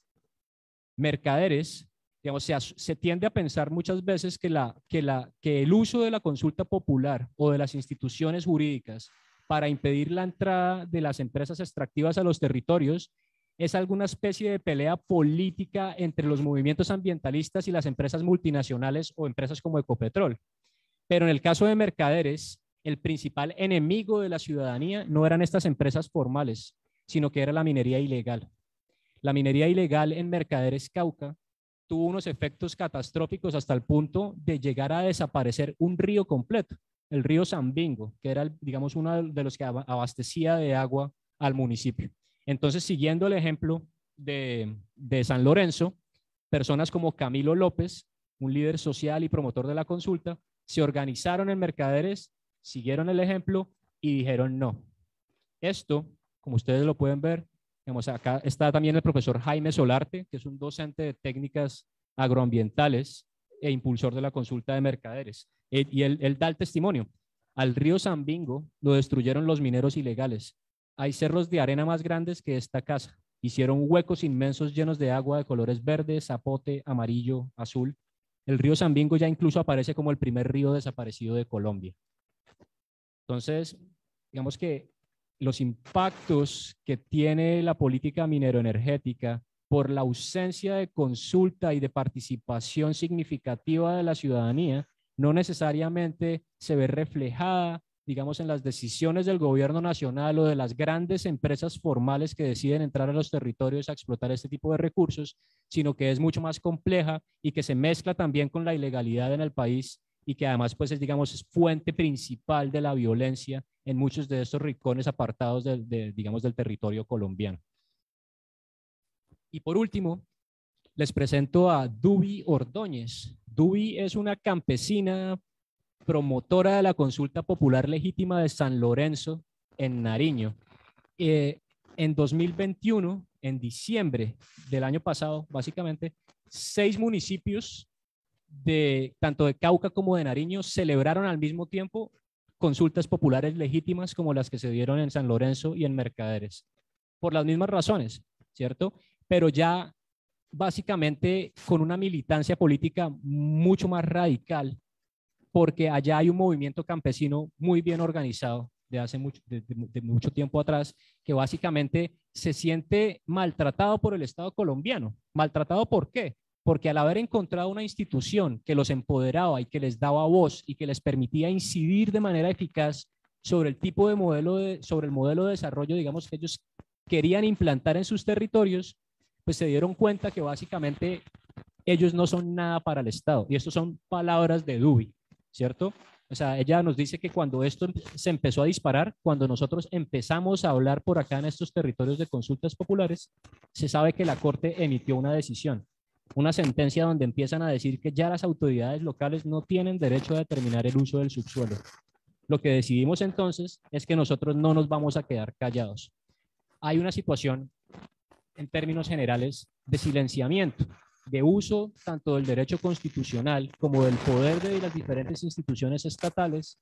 Mercaderes, digamos, se, se tiende a pensar muchas veces que, la, que, la, que el uso de la consulta popular o de las instituciones jurídicas para impedir la entrada de las empresas extractivas a los territorios es alguna especie de pelea política entre los movimientos ambientalistas y las empresas multinacionales o empresas como Ecopetrol. Pero en el caso de Mercaderes, el principal enemigo de la ciudadanía no eran estas empresas formales, sino que era la minería ilegal. La minería ilegal en Mercaderes Cauca tuvo unos efectos catastróficos hasta el punto de llegar a desaparecer un río completo, el río Sambingo, que era, digamos, uno de los que abastecía de agua al municipio. Entonces, siguiendo el ejemplo de, de San Lorenzo, personas como Camilo López, un líder social y promotor de la consulta, se organizaron en Mercaderes, siguieron el ejemplo y dijeron no. Esto, como ustedes lo pueden ver, digamos, acá está también el profesor Jaime Solarte, que es un docente de técnicas agroambientales e impulsor de la consulta de Mercaderes. Y él, él da el testimonio. Al río Sambingo lo destruyeron los mineros ilegales. Hay cerros de arena más grandes que esta casa. Hicieron huecos inmensos llenos de agua de colores verde, zapote, amarillo, azul. El río Sambingo ya incluso aparece como el primer río desaparecido de Colombia. Entonces, digamos que los impactos que tiene la política mineroenergética por la ausencia de consulta y de participación significativa de la ciudadanía no necesariamente se ve reflejada digamos, en las decisiones del gobierno nacional o de las grandes empresas formales que deciden entrar a los territorios a explotar este tipo de recursos, sino que es mucho más compleja y que se mezcla también con la ilegalidad en el país y que además, pues, es, digamos, es fuente principal de la violencia en muchos de estos rincones apartados de, de, digamos, del territorio colombiano. Y por último, les presento a Dubi Ordóñez. Dubi es una campesina promotora de la consulta popular legítima de San Lorenzo en Nariño. Eh, en dos mil veintiuno, en diciembre del año pasado, básicamente, seis municipios de tanto de Cauca como de Nariño celebraron al mismo tiempo consultas populares legítimas como las que se dieron en San Lorenzo y en Mercaderes, por las mismas razones, ¿cierto? Pero ya básicamente con una militancia política mucho más radical, porque allá hay un movimiento campesino muy bien organizado de hace mucho, de, de, de mucho tiempo atrás, que básicamente se siente maltratado por el Estado colombiano. ¿Maltratado por qué? Porque al haber encontrado una institución que los empoderaba y que les daba voz y que les permitía incidir de manera eficaz sobre el tipo de modelo, de, sobre el modelo de desarrollo, digamos, que ellos querían implantar en sus territorios, pues se dieron cuenta que básicamente ellos no son nada para el Estado. Y esto son palabras de Dubi, ¿cierto? O sea, ella nos dice que cuando esto se empezó a disparar, cuando nosotros empezamos a hablar por acá en estos territorios de consultas populares, se sabe que la Corte emitió una decisión, una sentencia donde empiezan a decir que ya las autoridades locales no tienen derecho a determinar el uso del subsuelo. Lo que decidimos entonces es que nosotros no nos vamos a quedar callados. Hay una situación, en términos generales, de silenciamiento, de uso tanto del derecho constitucional como del poder de las diferentes instituciones estatales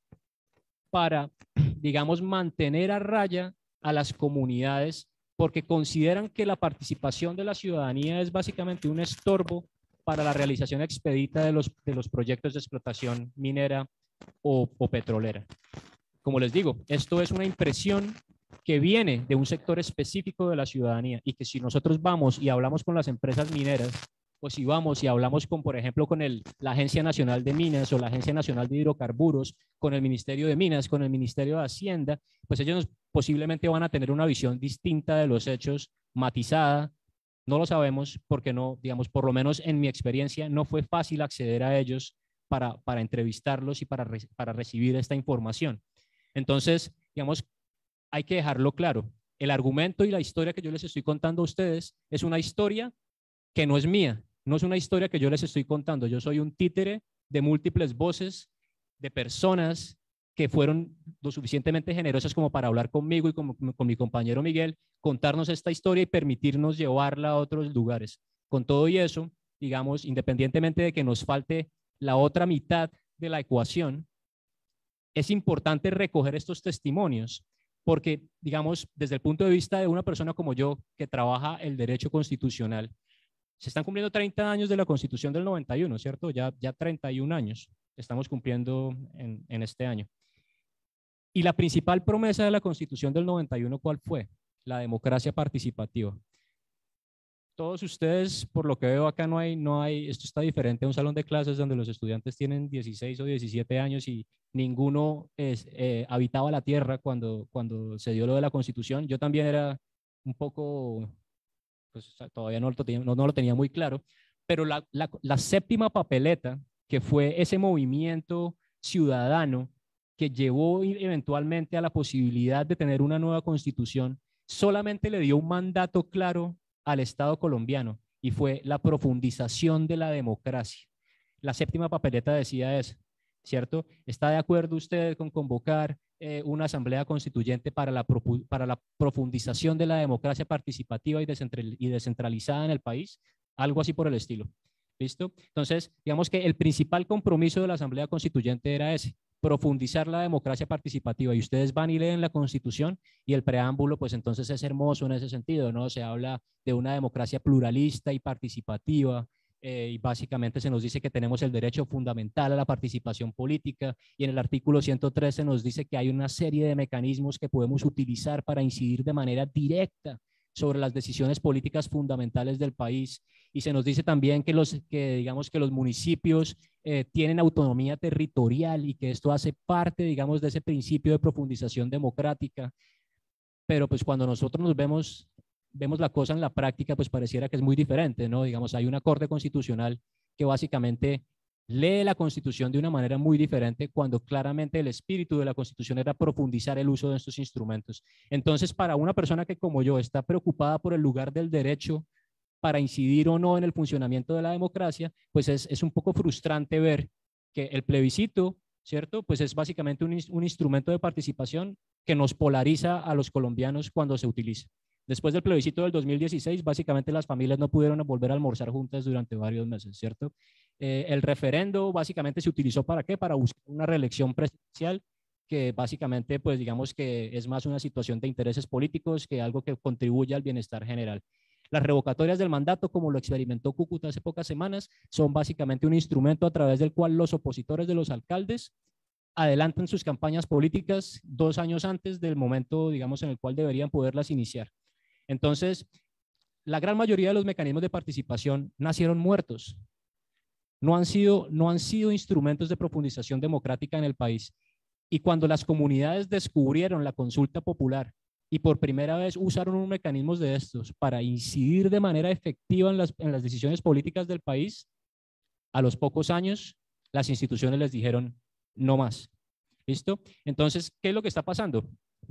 para, digamos, mantener a raya a las comunidades, porque consideran que la participación de la ciudadanía es básicamente un estorbo para la realización expedita de los, de los proyectos de explotación minera o, o petrolera. Como les digo, esto es una impresión que viene de un sector específico de la ciudadanía y que si nosotros vamos y hablamos con las empresas mineras, o si vamos y hablamos con, por ejemplo, con el, la Agencia Nacional de Minas o la Agencia Nacional de Hidrocarburos, con el Ministerio de Minas, con el Ministerio de Hacienda, pues ellos posiblemente van a tener una visión distinta de los hechos, matizada. No lo sabemos porque no, digamos, por lo menos en mi experiencia, no fue fácil acceder a ellos para, para entrevistarlos y para, re, para recibir esta información. Entonces, digamos, hay que dejarlo claro. El argumento y la historia que yo les estoy contando a ustedes es una historia que no es mía, no es una historia que yo les estoy contando. Yo soy un títere de múltiples voces, de personas que fueron lo suficientemente generosas como para hablar conmigo y con, con mi compañero Miguel, contarnos esta historia y permitirnos llevarla a otros lugares. Con todo y eso, digamos, independientemente de que nos falte la otra mitad de la ecuación, es importante recoger estos testimonios, porque, digamos, desde el punto de vista de una persona como yo, que trabaja el derecho constitucional, se están cumpliendo treinta años de la Constitución del noventa y uno, ¿cierto? Ya, ya treinta y un años estamos cumpliendo en, en este año. Y la principal promesa de la Constitución del noventa y uno, ¿cuál fue? La democracia participativa. Todos ustedes, por lo que veo acá, no hay, no hay, esto está diferente a un salón de clases donde los estudiantes tienen dieciséis o diecisiete años y ninguno es, eh, habitaba la tierra cuando, cuando se dio lo de la Constitución. Yo también era un poco, pues todavía no lo tenía, no, no lo tenía muy claro, pero la, la, la séptima papeleta, que fue ese movimiento ciudadano que llevó eventualmente a la posibilidad de tener una nueva Constitución, solamente le dio un mandato claro al Estado colombiano y fue la profundización de la democracia. La séptima papeleta decía eso, ¿cierto? ¿Está de acuerdo usted con convocar eh, una asamblea constituyente para la, para la profundización de la democracia participativa y, descentral, y descentralizada en el país? Algo así por el estilo. ¿Listo? Entonces, digamos que el principal compromiso de la asamblea constituyente era ese, profundizar la democracia participativa, y ustedes van y leen la Constitución y el preámbulo, pues entonces es hermoso en ese sentido, ¿no? Se habla de una democracia pluralista y participativa, eh, y básicamente se nos dice que tenemos el derecho fundamental a la participación política, y en el artículo ciento trece nos dice que hay una serie de mecanismos que podemos utilizar para incidir de manera directa sobre las decisiones políticas fundamentales del país, y se nos dice también que los, que, digamos, que los municipios eh, tienen autonomía territorial y que esto hace parte, digamos, de ese principio de profundización democrática. Pero pues cuando nosotros nos vemos, vemos la cosa en la práctica, pues pareciera que es muy diferente, ¿no? Digamos, hay una Corte Constitucional que básicamente lee la Constitución de una manera muy diferente cuando claramente el espíritu de la Constitución era profundizar el uso de estos instrumentos. Entonces, para una persona que como yo está preocupada por el lugar del derecho para incidir o no en el funcionamiento de la democracia, pues es, es un poco frustrante ver que el plebiscito, ¿cierto? Pues es básicamente un, un instrumento de participación que nos polariza a los colombianos cuando se utiliza. Después del plebiscito del dos mil dieciséis, básicamente las familias no pudieron volver a almorzar juntas durante varios meses, ¿cierto? Eh, el referendo básicamente se utilizó ¿para qué? Para buscar una reelección presidencial que básicamente, pues digamos que es más una situación de intereses políticos que algo que contribuye al bienestar general. Las revocatorias del mandato, como lo experimentó Cúcuta hace pocas semanas, son básicamente un instrumento a través del cual los opositores de los alcaldes adelantan sus campañas políticas dos años antes del momento, digamos, en el cual deberían poderlas iniciar. Entonces, la gran mayoría de los mecanismos de participación nacieron muertos. No han sido, no han sido instrumentos de profundización democrática en el país. Y cuando las comunidades descubrieron la consulta popular y por primera vez usaron unos mecanismos de estos para incidir de manera efectiva en las, en las decisiones políticas del país, a los pocos años, las instituciones les dijeron no más. ¿Listo? Entonces, ¿qué es lo que está pasando?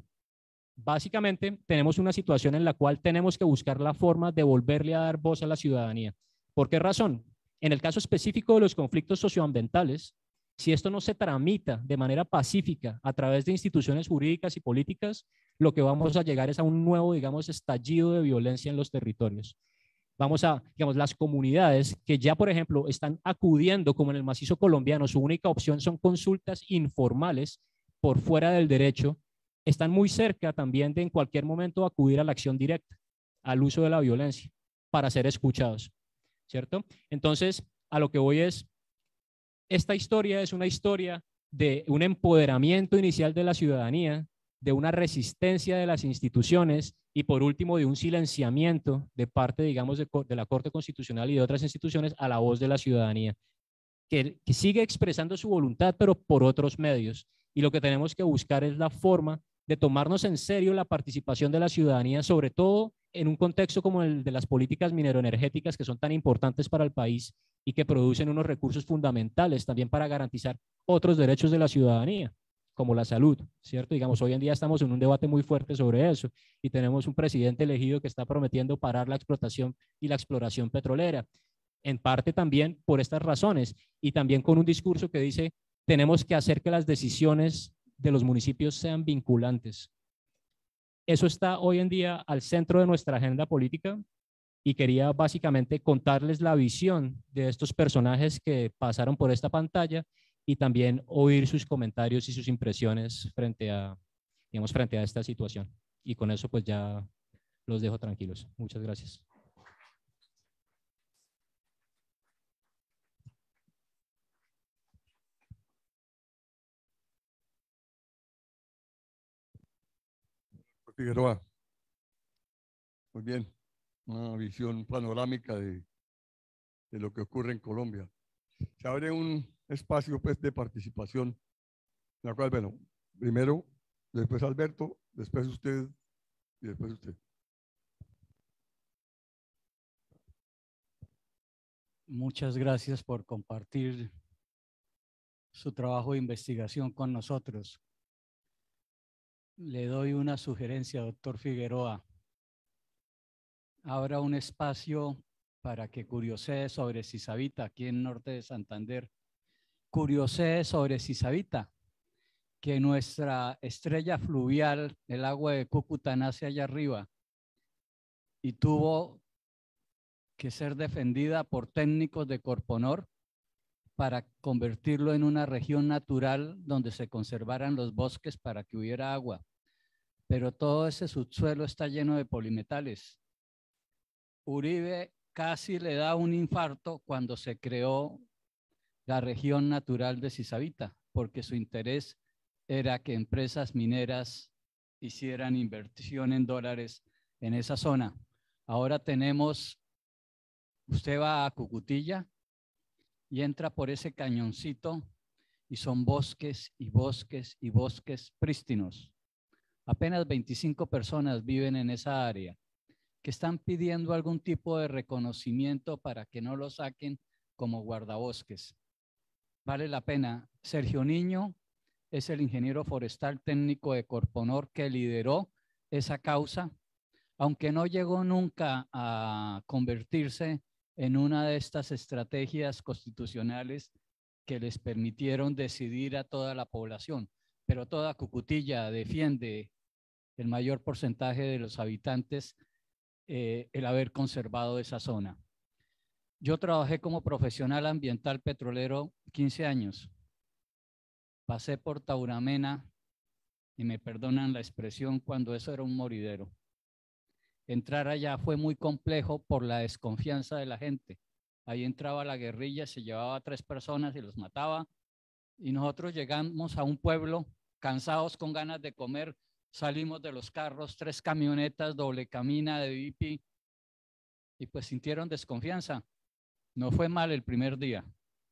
Básicamente, tenemos una situación en la cual tenemos que buscar la forma de volverle a dar voz a la ciudadanía. ¿Por qué razón? En el caso específico de los conflictos socioambientales, si esto no se tramita de manera pacífica a través de instituciones jurídicas y políticas, lo que vamos a llegar es a un nuevo, digamos, estallido de violencia en los territorios. Vamos a, digamos, las comunidades que ya, por ejemplo, están acudiendo, como en el macizo colombiano, su única opción son consultas informales por fuera del derecho, están muy cerca también de en cualquier momento acudir a la acción directa, al uso de la violencia, para ser escuchados, ¿cierto? Entonces, a lo que voy es, esta historia es una historia de un empoderamiento inicial de la ciudadanía, de una resistencia de las instituciones y por último de un silenciamiento de parte, digamos, de, de la Corte Constitucional y de otras instituciones a la voz de la ciudadanía, que, que sigue expresando su voluntad, pero por otros medios. Y lo que tenemos que buscar es la forma de tomarnos en serio la participación de la ciudadanía, sobre todo en un contexto como el de las políticas mineroenergéticas que son tan importantes para el país y que producen unos recursos fundamentales también para garantizar otros derechos de la ciudadanía, como la salud, ¿cierto? Digamos, hoy en día estamos en un debate muy fuerte sobre eso y tenemos un presidente elegido que está prometiendo parar la explotación y la exploración petrolera, en parte también por estas razones y también con un discurso que dice tenemos que hacer que las decisiones de los municipios sean vinculantes. Eso está hoy en día al centro de nuestra agenda política y quería básicamente contarles la visión de estos personajes que pasaron por esta pantalla y también oír sus comentarios y sus impresiones frente a, digamos, frente a esta situación. Y con eso pues ya los dejo tranquilos. Muchas gracias. Figueroa, muy bien, una visión panorámica de, de lo que ocurre en Colombia. Se abre un espacio pues, de participación, en la cual, bueno, primero, después Alberto, después usted y después usted. Muchas gracias por compartir su trabajo de investigación con nosotros. Le doy una sugerencia, doctor Figueroa. Abra un espacio para que curiosee sobre Sisavita, aquí en norte de Santander. Curiosee sobre Sisavita, que nuestra estrella fluvial, el agua de Cúcuta, nace allá arriba y tuvo que ser defendida por técnicos de Corponor para convertirlo en una región natural donde se conservaran los bosques para que hubiera agua. Pero todo ese subsuelo está lleno de polimetales. Uribe casi le da un infarto cuando se creó la región natural de Sisavita, porque su interés era que empresas mineras hicieran inversión en dólares en esa zona. Ahora tenemos, usted va a Cucutilla y entra por ese cañoncito y son bosques y bosques y bosques prístinos. Apenas veinticinco personas viven en esa área que están pidiendo algún tipo de reconocimiento para que no lo saquen como guardabosques. Vale la pena. Sergio Niño es el ingeniero forestal técnico de Corponor que lideró esa causa, aunque no llegó nunca a convertirse en una de estas estrategias constitucionales que les permitieron decidir a toda la población, pero toda Cucutilla defiende el mayor porcentaje de los habitantes eh, el haber conservado esa zona. Yo trabajé como profesional ambiental petrolero quince años. Pasé por Tauramena y me perdonan la expresión cuando eso era un moridero. Entrar allá fue muy complejo por la desconfianza de la gente. Ahí entraba la guerrilla, se llevaba a tres personas y los mataba. Y nosotros llegamos a un pueblo cansados, con ganas de comer. Salimos de los carros, tres camionetas, doble cabina de V P. Y pues sintieron desconfianza. No fue mal el primer día.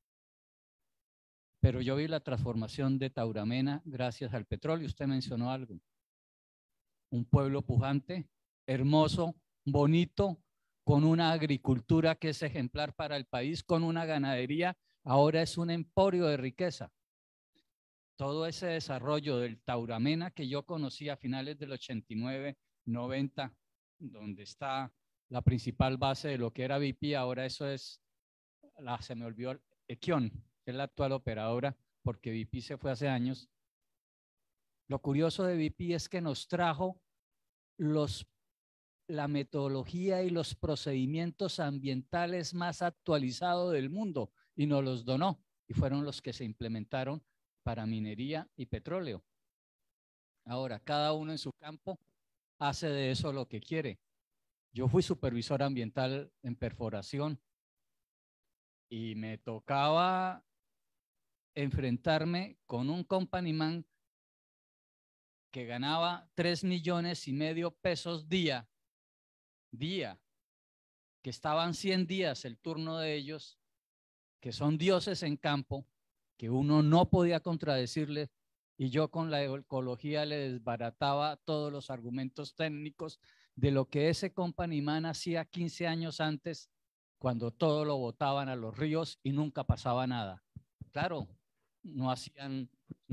Pero yo vi la transformación de Tauramena gracias al petróleo. Usted mencionó algo. Un pueblo pujante, hermoso, bonito, con una agricultura que es ejemplar para el país, con una ganadería, ahora es un emporio de riqueza. Todo ese desarrollo del Tauramena que yo conocí a finales del ochenta y nueve, noventa, donde está la principal base de lo que era V P, ahora eso es, la, se me olvidó, Equion, que es la actual operadora, porque V P se fue hace años. Lo curioso de V P es que nos trajo los la metodología y los procedimientos ambientales más actualizados del mundo y nos los donó y fueron los que se implementaron para minería y petróleo. Ahora, cada uno en su campo hace de eso lo que quiere. Yo fui supervisor ambiental en perforación y me tocaba enfrentarme con un companyman que ganaba tres millones y medio pesos día día, que estaban cien días el turno de ellos, que son dioses en campo, que uno no podía contradecirle, y yo con la ecología le desbarataba todos los argumentos técnicos de lo que ese companyman hacía quince años antes, cuando todo lo botaban a los ríos y nunca pasaba nada. Claro, no hacían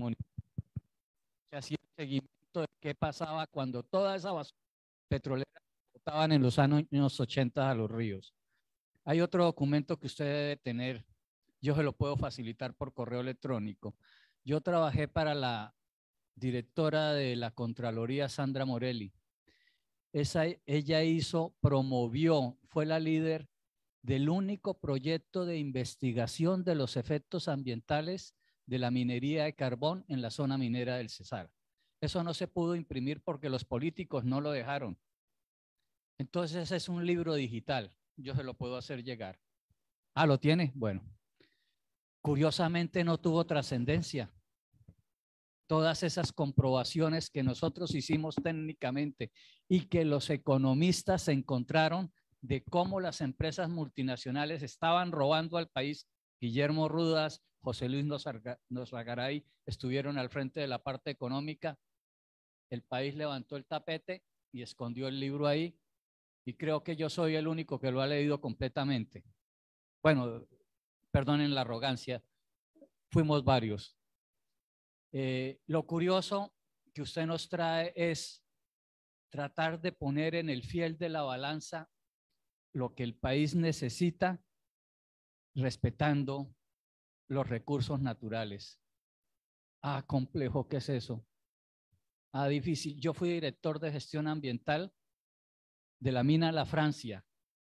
se hacía seguimiento de qué pasaba cuando toda esa basura petrolera estaban en los años ochenta a los ríos. Hay otro documento que usted debe tener, yo se lo puedo facilitar por correo electrónico. Yo trabajé para la directora de la Contraloría, Sandra Morelli. Esa, ella hizo, promovió, fue la líder del único proyecto de investigación de los efectos ambientales de la minería de carbón en la zona minera del Cesar. Eso no se pudo imprimir porque los políticos no lo dejaron. Entonces es un libro digital, yo se lo puedo hacer llegar. Ah, ¿lo tiene? Bueno. Curiosamente no tuvo trascendencia. Todas esas comprobaciones que nosotros hicimos técnicamente y que los economistas encontraron de cómo las empresas multinacionales estaban robando al país. Guillermo Rudas, José Luis Nosragaray estuvieron al frente de la parte económica. El país levantó el tapete y escondió el libro ahí. Y creo que yo soy el único que lo ha leído completamente. Bueno, perdonen la arrogancia, fuimos varios. Eh, lo curioso que usted nos trae es tratar de poner en el fiel de la balanza lo que el país necesita, respetando los recursos naturales. Ah, complejo, ¿qué es eso? Ah, difícil. Yo fui director de gestión ambiental de la mina La Francia,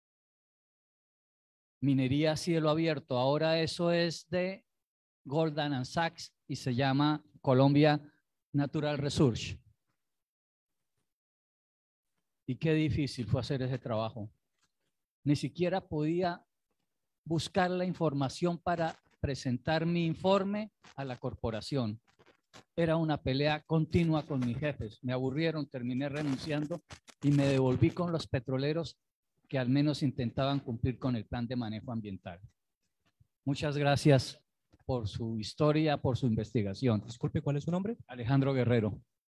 minería a cielo abierto. Ahora eso es de Goldman Sachs y se llama Colombia Natural Research. Y qué difícil fue hacer ese trabajo. Ni siquiera podía buscar la información para presentar mi informe a la corporación. Era una pelea continua con mis jefes. Me aburrieron, terminé renunciando y me devolví con los petroleros que al menos intentaban cumplir con el plan de manejo ambiental. Muchas gracias por su historia, por su investigación. Disculpe, ¿cuál es su nombre? Alejandro Guerrero.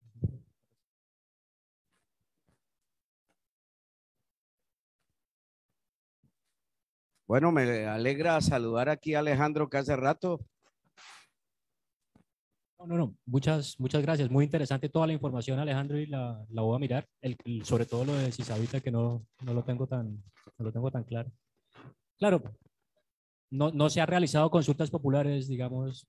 Bueno, me alegra saludar aquí a Alejandro, que hace rato. No, no, no. Muchas, muchas gracias. Muy interesante toda la información, Alejandro, y la, la voy a mirar. El, el- sobre todo lo de Sisavita, que no, no lo tengo tan, no lo tengo tan claro. Claro, no, no se han realizado consultas populares, digamos.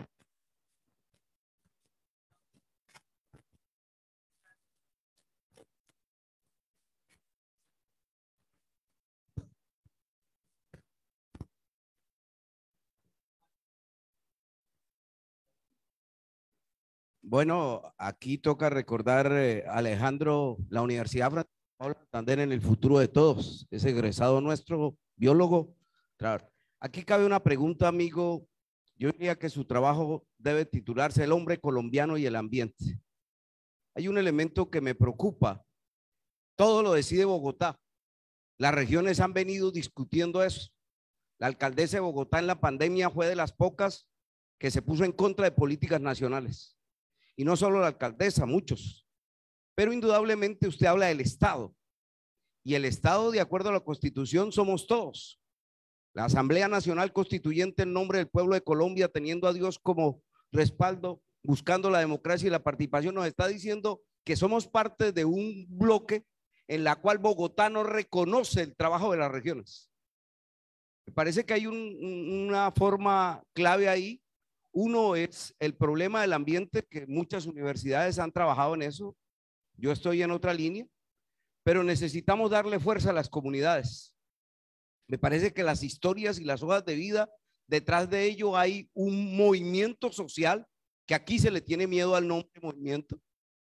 Bueno, aquí toca recordar, eh, Alejandro, la Universidad Francisco Pablo Santander en el futuro de todos. Es egresado nuestro, biólogo. Claro. Aquí cabe una pregunta, amigo. Yo diría que su trabajo debe titularse El hombre colombiano y el ambiente. Hay un elemento que me preocupa. Todo lo decide Bogotá. Las regiones han venido discutiendo eso. La alcaldesa de Bogotá en la pandemia fue de las pocas que se puso en contra de políticas nacionales. Y no solo la alcaldesa, muchos. Pero indudablemente usted habla del Estado. Y el Estado, de acuerdo a la Constitución, somos todos. La Asamblea Nacional Constituyente en nombre del pueblo de Colombia, teniendo a Dios como respaldo, buscando la democracia y la participación, nos está diciendo que somos parte de un bloque en la cual Bogotá no reconoce el trabajo de las regiones. Me parece que hay un, una forma clave ahí. Uno es el problema del ambiente, que muchas universidades han trabajado en eso. Yo estoy en otra línea, pero necesitamos darle fuerza a las comunidades. Me parece que las historias y las hojas de vida, detrás de ello hay un movimiento social que aquí se le tiene miedo al nombre movimiento.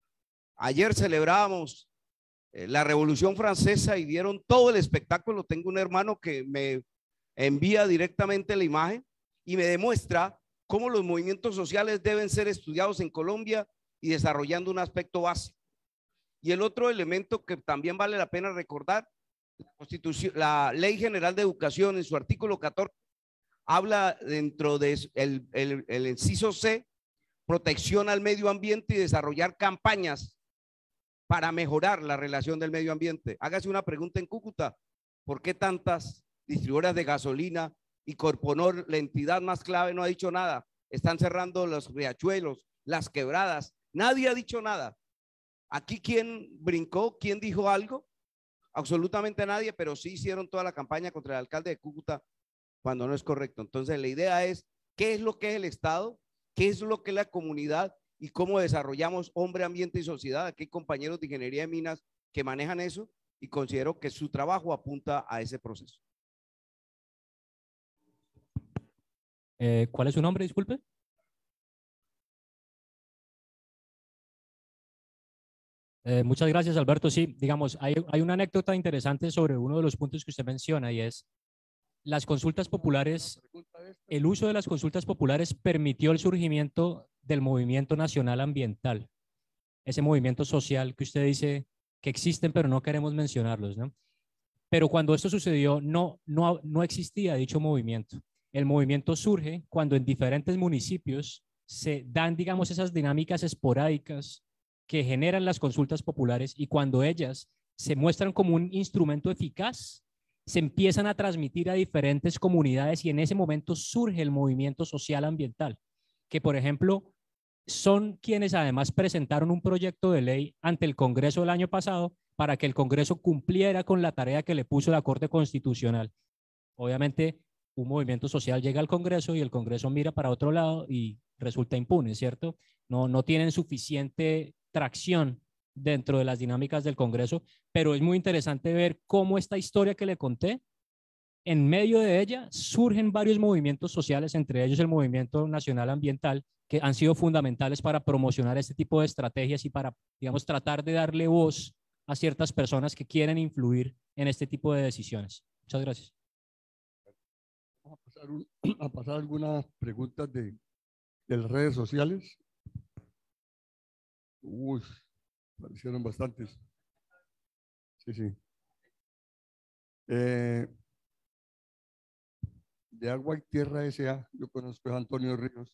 Ayer celebrábamos eh, la Revolución Francesa y dieron todo el espectáculo. Tengo un hermano que me envía directamente la imagen y me demuestra cómo los movimientos sociales deben ser estudiados en Colombia y desarrollando un aspecto básico. Y el otro elemento que también vale la pena recordar, la Constitución, la Ley General de Educación en su artículo catorce habla dentro de el, el, el inciso C, protección al medio ambiente y desarrollar campañas para mejorar la relación del medio ambiente. Hágase una pregunta en Cúcuta: ¿por qué tantas distribuidoras de gasolina y Corponor, la entidad más clave, no ha dicho nada? Están cerrando los riachuelos, las quebradas, nadie ha dicho nada. Aquí, ¿quién brincó? ¿Quién dijo algo? Absolutamente nadie, pero sí hicieron toda la campaña contra el alcalde de Cúcuta cuando no es correcto. Entonces, la idea es: ¿qué es lo que es el Estado? ¿Qué es lo que es la comunidad? ¿Y cómo desarrollamos hombre, ambiente y sociedad? Aquí hay compañeros de ingeniería de minas que manejan eso y considero que su trabajo apunta a ese proceso. Eh, ¿Cuál es su nombre? Disculpe. Eh, muchas gracias, Alberto. Sí, digamos, hay, hay una anécdota interesante sobre uno de los puntos que usted menciona, y es las consultas populares. El uso de las consultas populares permitió el surgimiento del movimiento nacional ambiental, ese movimiento social que usted dice que existen, pero no queremos mencionarlos, ¿no? Pero cuando esto sucedió, no, no, no existía dicho movimiento. El movimiento surge cuando en diferentes municipios se dan, digamos, esas dinámicas esporádicas que generan las consultas populares, y cuando ellas se muestran como un instrumento eficaz, se empiezan a transmitir a diferentes comunidades, y en ese momento surge el movimiento social ambiental, que por ejemplo son quienes además presentaron un proyecto de ley ante el Congreso el año pasado para que el Congreso cumpliera con la tarea que le puso la Corte Constitucional. Obviamente, un movimiento social llega al Congreso y el Congreso mira para otro lado y resulta impune, ¿cierto? No, no tienen suficiente tracción dentro de las dinámicas del Congreso, pero es muy interesante ver cómo esta historia que le conté, en medio de ella surgen varios movimientos sociales, entre ellos el Movimiento Nacional Ambiental, que han sido fundamentales para promocionar este tipo de estrategias y para, digamos, tratar de darle voz a ciertas personas que quieren influir en este tipo de decisiones. Muchas gracias. Vamos a pasar, un, a pasar algunas preguntas de, de las redes sociales. Uy, aparecieron bastantes. Sí, sí. Eh, de Agua y Tierra S A, yo conozco a Antonio Ríos.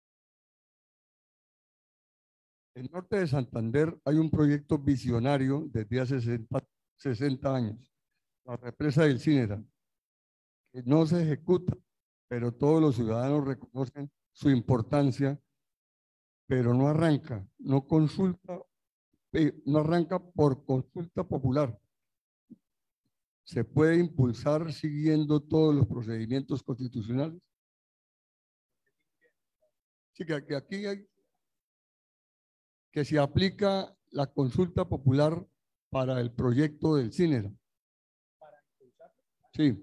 En el norte de Santander hay un proyecto visionario desde hace sesenta, sesenta años, la represa del Cinera, que no se ejecuta, pero todos los ciudadanos reconocen su importancia, pero no arranca, no consulta, no arranca por consulta popular. ¿Se puede impulsar siguiendo todos los procedimientos constitucionales? Sí, que, que aquí hay que se aplica la consulta popular para el proyecto del Cinera. Sí.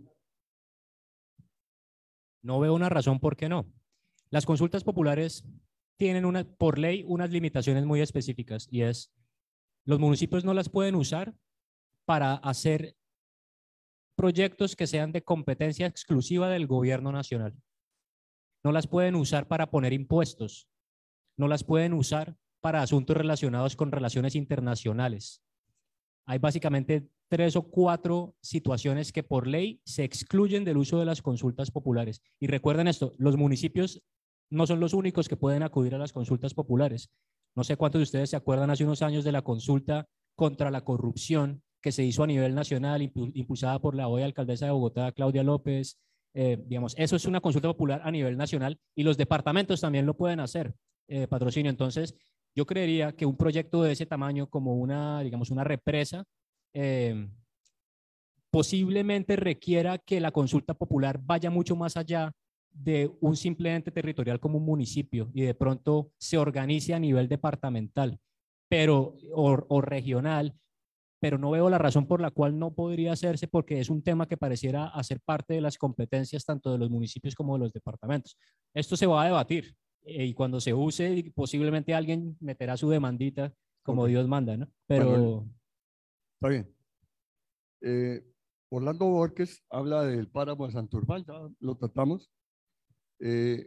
No veo una razón por qué no. Las consultas populares tienen una, por ley unas limitaciones muy específicas y es, los municipios no las pueden usar para hacer proyectos que sean de competencia exclusiva del gobierno nacional. No las pueden usar para poner impuestos. No las pueden usar para asuntos relacionados con relaciones internacionales. Hay básicamente tres o cuatro situaciones que por ley se excluyen del uso de las consultas populares. Y recuerden esto, los municipios no son los únicos que pueden acudir a las consultas populares. No sé cuántos de ustedes se acuerdan hace unos años de la consulta contra la corrupción que se hizo a nivel nacional, impulsada por la hoy alcaldesa de Bogotá, Claudia López. Eh, digamos, eso es una consulta popular a nivel nacional y los departamentos también lo pueden hacer, eh, patrocinio. Entonces, yo creería que un proyecto de ese tamaño como una, digamos, una represa, eh, posiblemente requiera que la consulta popular vaya mucho más allá de un simple ente territorial como un municipio y de pronto se organice a nivel departamental pero, o, o regional, pero no veo la razón por la cual no podría hacerse porque es un tema que pareciera hacer parte de las competencias tanto de los municipios como de los departamentos. Esto se va a debatir eh, y cuando se use posiblemente alguien meterá su demandita como okay. Dios manda, ¿no? Pero... Bueno, está bien. Eh, Orlando Borges habla del páramo de Santurbán, ya lo tratamos. Eh,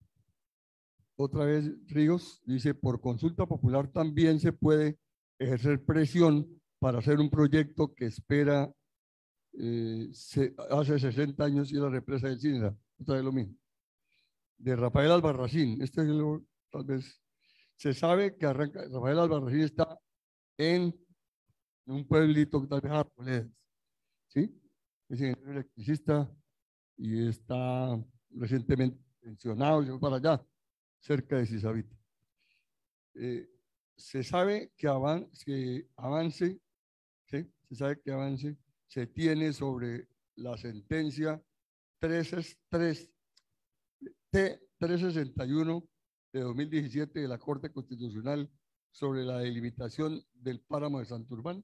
otra vez Ríos dice, por consulta popular también se puede ejercer presión para hacer un proyecto que espera eh, se, hace sesenta años y la represa del Cinera. Otra vez lo mismo. De Rafael Albarracín, este es lo, tal vez, se sabe que arranca, Rafael Albarracín está en un pueblito que tal vez Arboledas, ¿sí? Es ingeniero electricista y está recientemente pensionado y se fue para allá, cerca de Sisavita. Eh, se sabe que, avan, que avance, ¿sí? Se sabe que avance se tiene sobre la sentencia tres, tres, T trescientos sesenta y uno de dos mil diecisiete de la Corte Constitucional sobre la delimitación del páramo de Santurbán.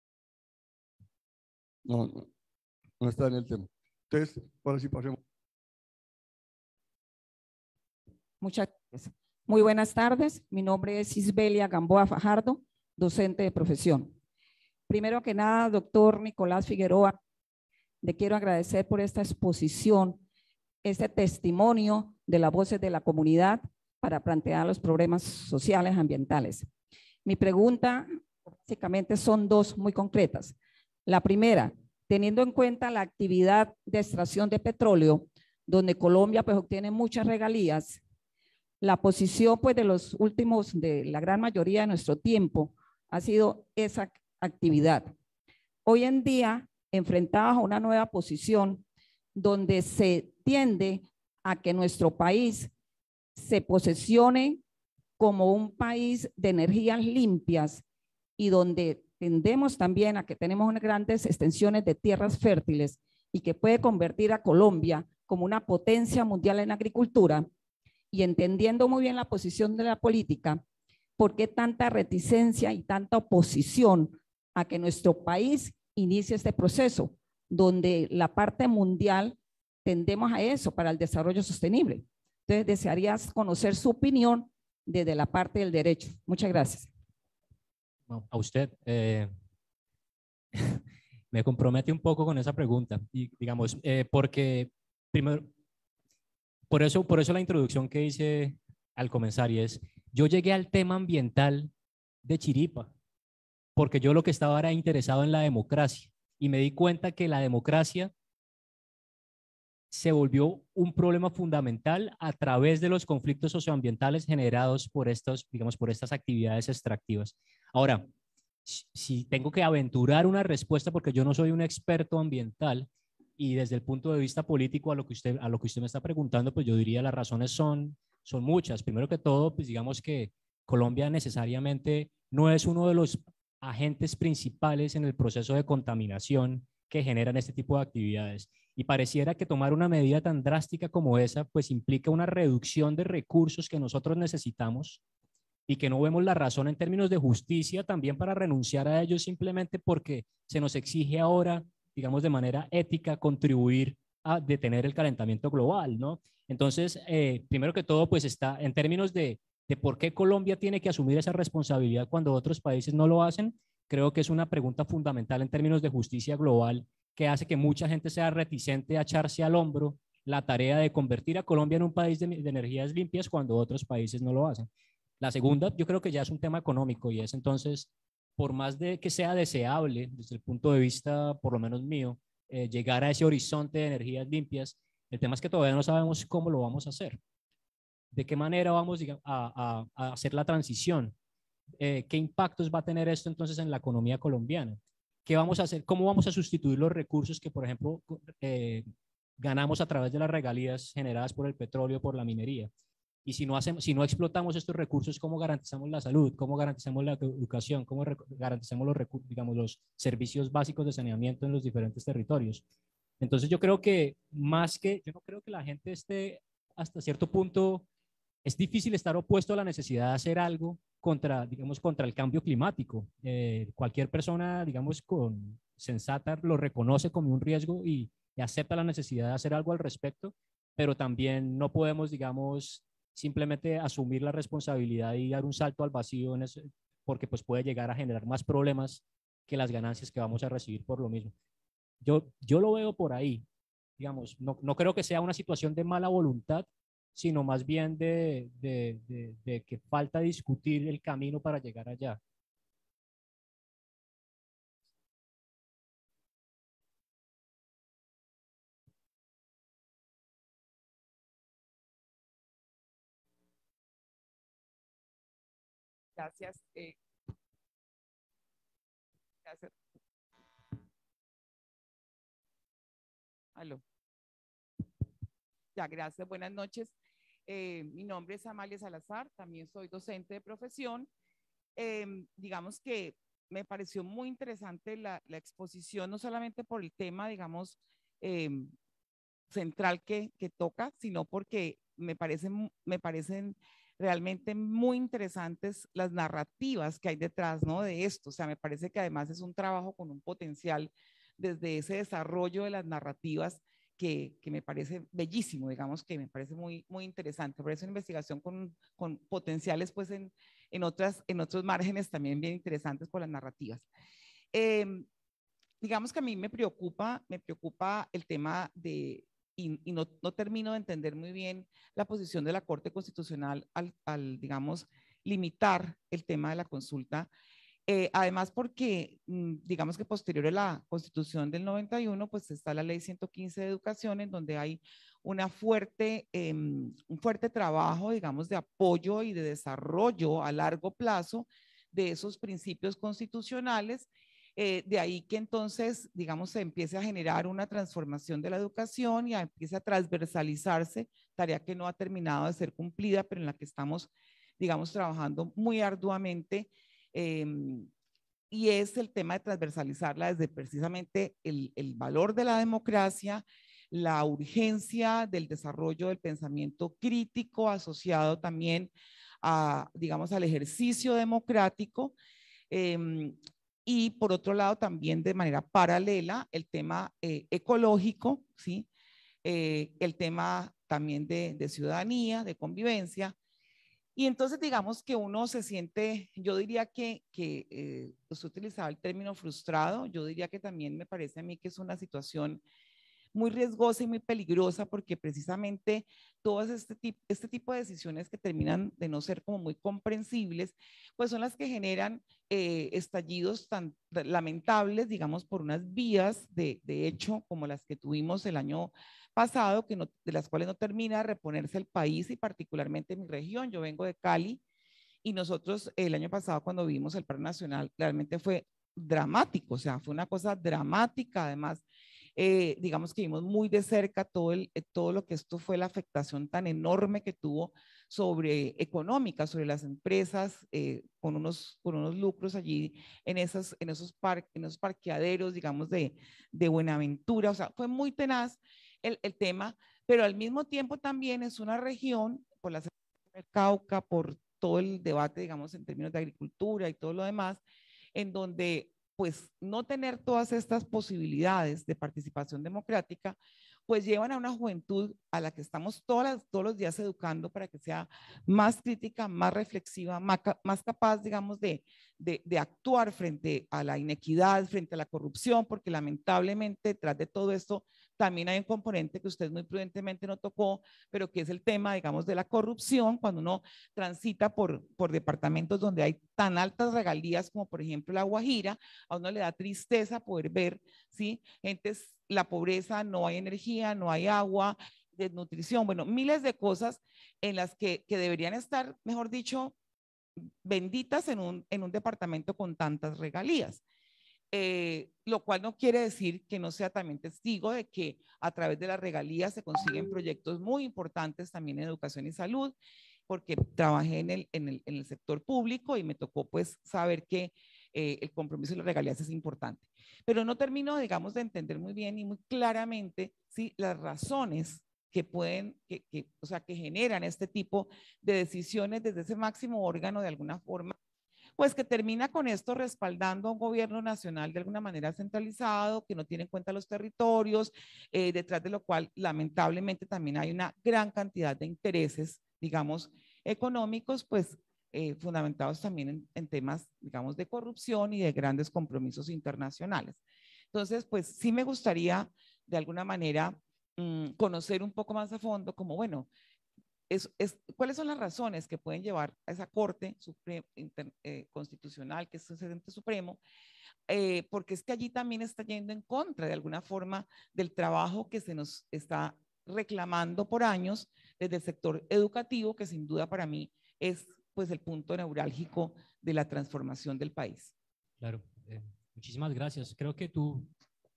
No, no, no está en el tema. Entonces, ahora sí pasemos. Muchas gracias. Muy buenas tardes. Mi nombre es Isbelia Gamboa Fajardo, docente de profesión. Primero que nada, doctor Nicolás Figueroa, le quiero agradecer por esta exposición, este testimonio de las voces de la comunidad para plantear los problemas sociales ambientales. Mi pregunta básicamente son dos muy concretas. La primera, teniendo en cuenta la actividad de extracción de petróleo, donde Colombia pues obtiene muchas regalías, la posición pues de los últimos, de la gran mayoría de nuestro tiempo, ha sido esa actividad. Hoy en día, enfrentados a una nueva posición donde se tiende a que nuestro país se posesione como un país de energías limpias y donde tendemos también a que tenemos unas grandes extensiones de tierras fértiles y que puede convertir a Colombia como una potencia mundial en agricultura, y entendiendo muy bien la posición de la política, ¿por qué tanta reticencia y tanta oposición a que nuestro país inicie este proceso, donde la parte mundial tendemos a eso para el desarrollo sostenible? Entonces, desearías conocer su opinión desde la parte del derecho. Muchas gracias. A usted, eh, me compromete un poco con esa pregunta, y digamos, eh, porque primero, por eso, por eso la introducción que hice al comenzar y es, yo llegué al tema ambiental de chiripa, porque yo lo que estaba era interesado en la democracia y me di cuenta que la democracia se volvió un problema fundamental a través de los conflictos socioambientales generados por estos, digamos, por estas actividades extractivas. Ahora, si tengo que aventurar una respuesta, porque yo no soy un experto ambiental, y desde el punto de vista político a lo que usted, a lo que usted me está preguntando, pues yo diría las razones son, son muchas. Primero que todo, pues digamos que Colombia necesariamente no es uno de los agentes principales en el proceso de contaminación que generan este tipo de actividades. Y pareciera que tomar una medida tan drástica como esa, pues implica una reducción de recursos que nosotros necesitamos y que no vemos la razón en términos de justicia también para renunciar a ellos simplemente porque se nos exige ahora, digamos, de manera ética, contribuir a detener el calentamiento global, ¿no? Entonces, eh, primero que todo, pues está en términos de, de por qué Colombia tiene que asumir esa responsabilidad cuando otros países no lo hacen, creo que es una pregunta fundamental en términos de justicia global que hace que mucha gente sea reticente a echarse al hombro la tarea de convertir a Colombia en un país de, de energías limpias cuando otros países no lo hacen. La segunda, yo creo que ya es un tema económico y es entonces, por más de que sea deseable, desde el punto de vista, por lo menos mío, eh, llegar a ese horizonte de energías limpias, el tema es que todavía no sabemos cómo lo vamos a hacer. ¿De qué manera vamos digamos, a, a, a hacer la transición? Eh, ¿Qué impactos va a tener esto entonces en la economía colombiana? ¿Qué vamos a hacer? ¿Cómo vamos a sustituir los recursos que, por ejemplo, eh, ganamos a través de las regalías generadas por el petróleo, por la minería? Y si no, hacemos, si no explotamos estos recursos, ¿cómo garantizamos la salud? ¿Cómo garantizamos la educación? ¿Cómo garantizamos los, digamos, los servicios básicos de saneamiento en los diferentes territorios? Entonces yo creo que más que, yo no creo que la gente esté hasta cierto punto, es difícil estar opuesto a la necesidad de hacer algo contra, digamos, contra el cambio climático. Eh, cualquier persona, digamos, con sensata lo reconoce como un riesgo y, y acepta la necesidad de hacer algo al respecto, pero también no podemos, digamos, simplemente asumir la responsabilidad y dar un salto al vacío en ese, porque pues puede llegar a generar más problemas que las ganancias que vamos a recibir por lo mismo. Yo, yo lo veo por ahí, digamos, no, no creo que sea una situación de mala voluntad, sino más bien de, de, de, de que falta discutir el camino para llegar allá. Gracias. Eh, gracias. Aló. Ya, gracias. Buenas noches. Eh, mi nombre es Amalia Salazar, también soy docente de profesión. Eh, digamos que me pareció muy interesante la, la exposición, no solamente por el tema, digamos, eh, central que, que toca, sino porque me parecen, me parecen realmente muy interesantes las narrativas que hay detrás, ¿no? De esto. O sea, me parece que además es un trabajo con un potencial desde ese desarrollo de las narrativas que, que me parece bellísimo, digamos, que me parece muy, muy interesante. Por eso una investigación con, con potenciales, pues, en, en, otras, en otros márgenes también bien interesantes por las narrativas. Eh, digamos que a mí me preocupa, me preocupa el tema de, y, y no, no termino de entender muy bien la posición de la Corte Constitucional al, al digamos, limitar el tema de la consulta. Eh, además, porque digamos que posterior a la Constitución del noventa y uno, pues está la Ley ciento quince de Educación, en donde hay una fuerte, eh, un fuerte trabajo, digamos, de apoyo y de desarrollo a largo plazo de esos principios constitucionales. Eh, de ahí que entonces, digamos, se empiece a generar una transformación de la educación y a, empiece a transversalizarse, tarea que no ha terminado de ser cumplida, pero en la que estamos, digamos, trabajando muy arduamente. Eh, y es el tema de transversalizarla desde precisamente el, el valor de la democracia, la urgencia del desarrollo del pensamiento crítico asociado también a, digamos, al ejercicio democrático. Eh, y por otro lado también de manera paralela el tema eh, ecológico, ¿sí? Eh, el tema también de, de ciudadanía, de convivencia. Y entonces digamos que uno se siente, yo diría que, que eh, usted utilizaba el término frustrado, yo diría que también me parece a mí que es una situación muy riesgosa y muy peligrosa porque precisamente todas este tipo, este tipo de decisiones que terminan de no ser como muy comprensibles, pues son las que generan eh, estallidos tan lamentables, digamos, por unas vías de, de hecho como las que tuvimos el año pasado, que no, de las cuales no termina de reponerse el país y particularmente mi región. Yo vengo de Cali y nosotros el año pasado cuando vimos el paro nacional realmente fue dramático, o sea, fue una cosa dramática. Además, eh, digamos que vimos muy de cerca todo, el, todo lo que esto fue la afectación tan enorme que tuvo sobre económica, sobre las empresas, eh, con, unos, con unos lucros allí en, esas, en, esos par, en esos parqueaderos, digamos, de, de Buenaventura. O sea, fue muy tenaz el, el tema, pero al mismo tiempo también es una región, por la del Cauca, por todo el debate, digamos, en términos de agricultura y todo lo demás, en donde pues no tener todas estas posibilidades de participación democrática, pues llevan a una juventud a la que estamos todas, todos los días educando para que sea más crítica, más reflexiva, más, más capaz, digamos, de, de, de actuar frente a la inequidad, frente a la corrupción, porque lamentablemente detrás de todo esto también hay un componente que usted muy prudentemente no tocó, pero que es el tema, digamos, de la corrupción, cuando uno transita por, por departamentos donde hay tan altas regalías como por ejemplo La Guajira, a uno le da tristeza poder ver, ¿sí? Gentes, la pobreza, no hay energía, no hay agua, desnutrición, bueno, miles de cosas en las que, que deberían estar, mejor dicho, benditas en un, en un departamento con tantas regalías. Eh, lo cual no quiere decir que no sea también testigo de que a través de las regalías se consiguen proyectos muy importantes también en educación y salud, porque trabajé en el, en el, en el sector público y me tocó pues saber que eh, el compromiso de las regalías es importante. Pero no termino, digamos, de entender muy bien y muy claramente, ¿sí?, las razones que pueden, que, que, o sea, que generan este tipo de decisiones desde ese máximo órgano de alguna forma, pues que termina con esto respaldando a un gobierno nacional de alguna manera centralizado, que no tiene en cuenta los territorios, eh, detrás de lo cual lamentablemente también hay una gran cantidad de intereses, digamos, económicos, pues eh, fundamentados también en, en temas, digamos, de corrupción y de grandes compromisos internacionales. Entonces, pues sí me gustaría de alguna manera mmm, conocer un poco más a fondo, como bueno, Es, es, ¿cuáles son las razones que pueden llevar a esa Corte Suprema, inter, eh, Constitucional, que es el ente supremo? Eh, porque es que allí también está yendo en contra de alguna forma del trabajo que se nos está reclamando por años desde el sector educativo, que sin duda para mí es pues el punto neurálgico de la transformación del país. Claro, eh, muchísimas gracias. Creo que tú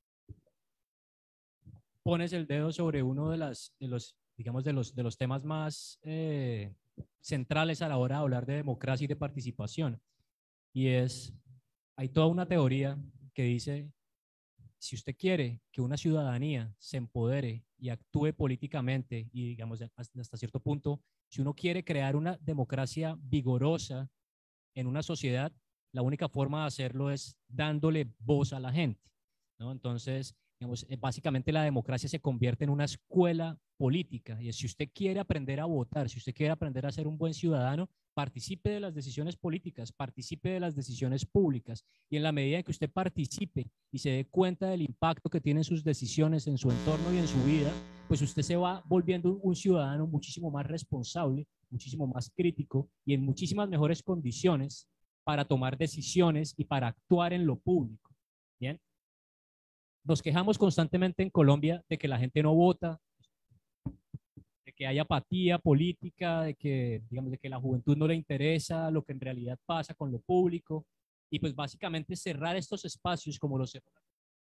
pones el dedo sobre uno de, las, de los digamos, de los, de los temas más eh, centrales a la hora de hablar de democracia y de participación. Y es, hay toda una teoría que dice, si usted quiere que una ciudadanía se empodere y actúe políticamente, y digamos, hasta cierto punto, si uno quiere crear una democracia vigorosa en una sociedad, la única forma de hacerlo es dándole voz a la gente, ¿no? Entonces, digamos, básicamente la democracia se convierte en una escuela política, y es, si usted quiere aprender a votar, si usted quiere aprender a ser un buen ciudadano, participe de las decisiones políticas, participe de las decisiones públicas, y en la medida en que usted participe y se dé cuenta del impacto que tienen sus decisiones en su entorno y en su vida, pues usted se va volviendo un ciudadano muchísimo más responsable, muchísimo más crítico y en muchísimas mejores condiciones para tomar decisiones y para actuar en lo público. Bien. Nos quejamos constantemente en Colombia de que la gente no vota, de que hay apatía política, de que, digamos, de que la juventud no le interesa lo que en realidad pasa con lo público, y pues básicamente cerrar estos espacios como los cerró.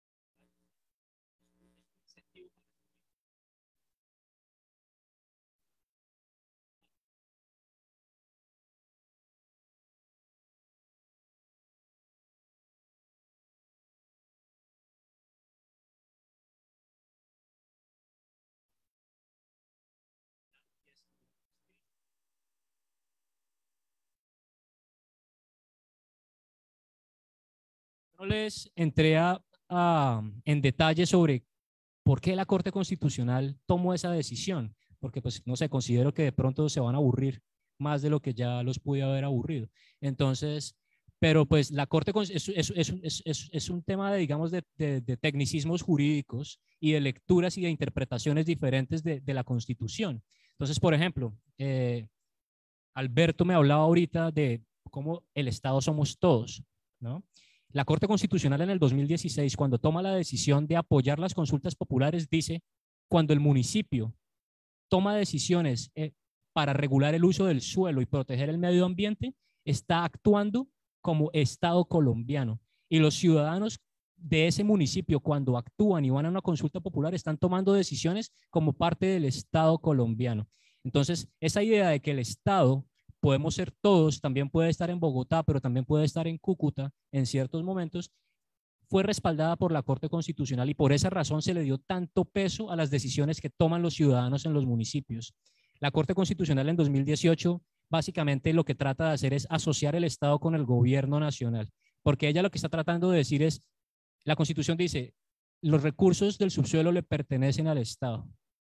No les entré a, a, en detalle sobre por qué la Corte Constitucional tomó esa decisión, porque pues no sé, considero que de pronto se van a aburrir más de lo que ya los pude haber aburrido. Entonces, pero pues la Corte es, es, es, es, es, es un tema de, digamos, de, de, de tecnicismos jurídicos y de lecturas y de interpretaciones diferentes de, de la Constitución. Entonces, por ejemplo, eh, Alberto me hablaba ahorita de cómo el Estado somos todos, ¿no? La Corte Constitucional en el dos mil dieciséis, cuando toma la decisión de apoyar las consultas populares, dice cuando el municipio toma decisiones eh, para regular el uso del suelo y proteger el medio ambiente, está actuando como Estado colombiano. Y los ciudadanos de ese municipio, cuando actúan y van a una consulta popular, están tomando decisiones como parte del Estado colombiano. Entonces, esa idea de que el Estado podemos ser todos, también puede estar en Bogotá, pero también puede estar en Cúcuta en ciertos momentos, fue respaldada por la Corte Constitucional y por esa razón se le dio tanto peso a las decisiones que toman los ciudadanos en los municipios. La Corte Constitucional en dos mil dieciocho básicamente lo que trata de hacer es asociar el Estado con el gobierno nacional, porque ella lo que está tratando de decir es, la Constitución dice, los recursos del subsuelo le pertenecen al Estado.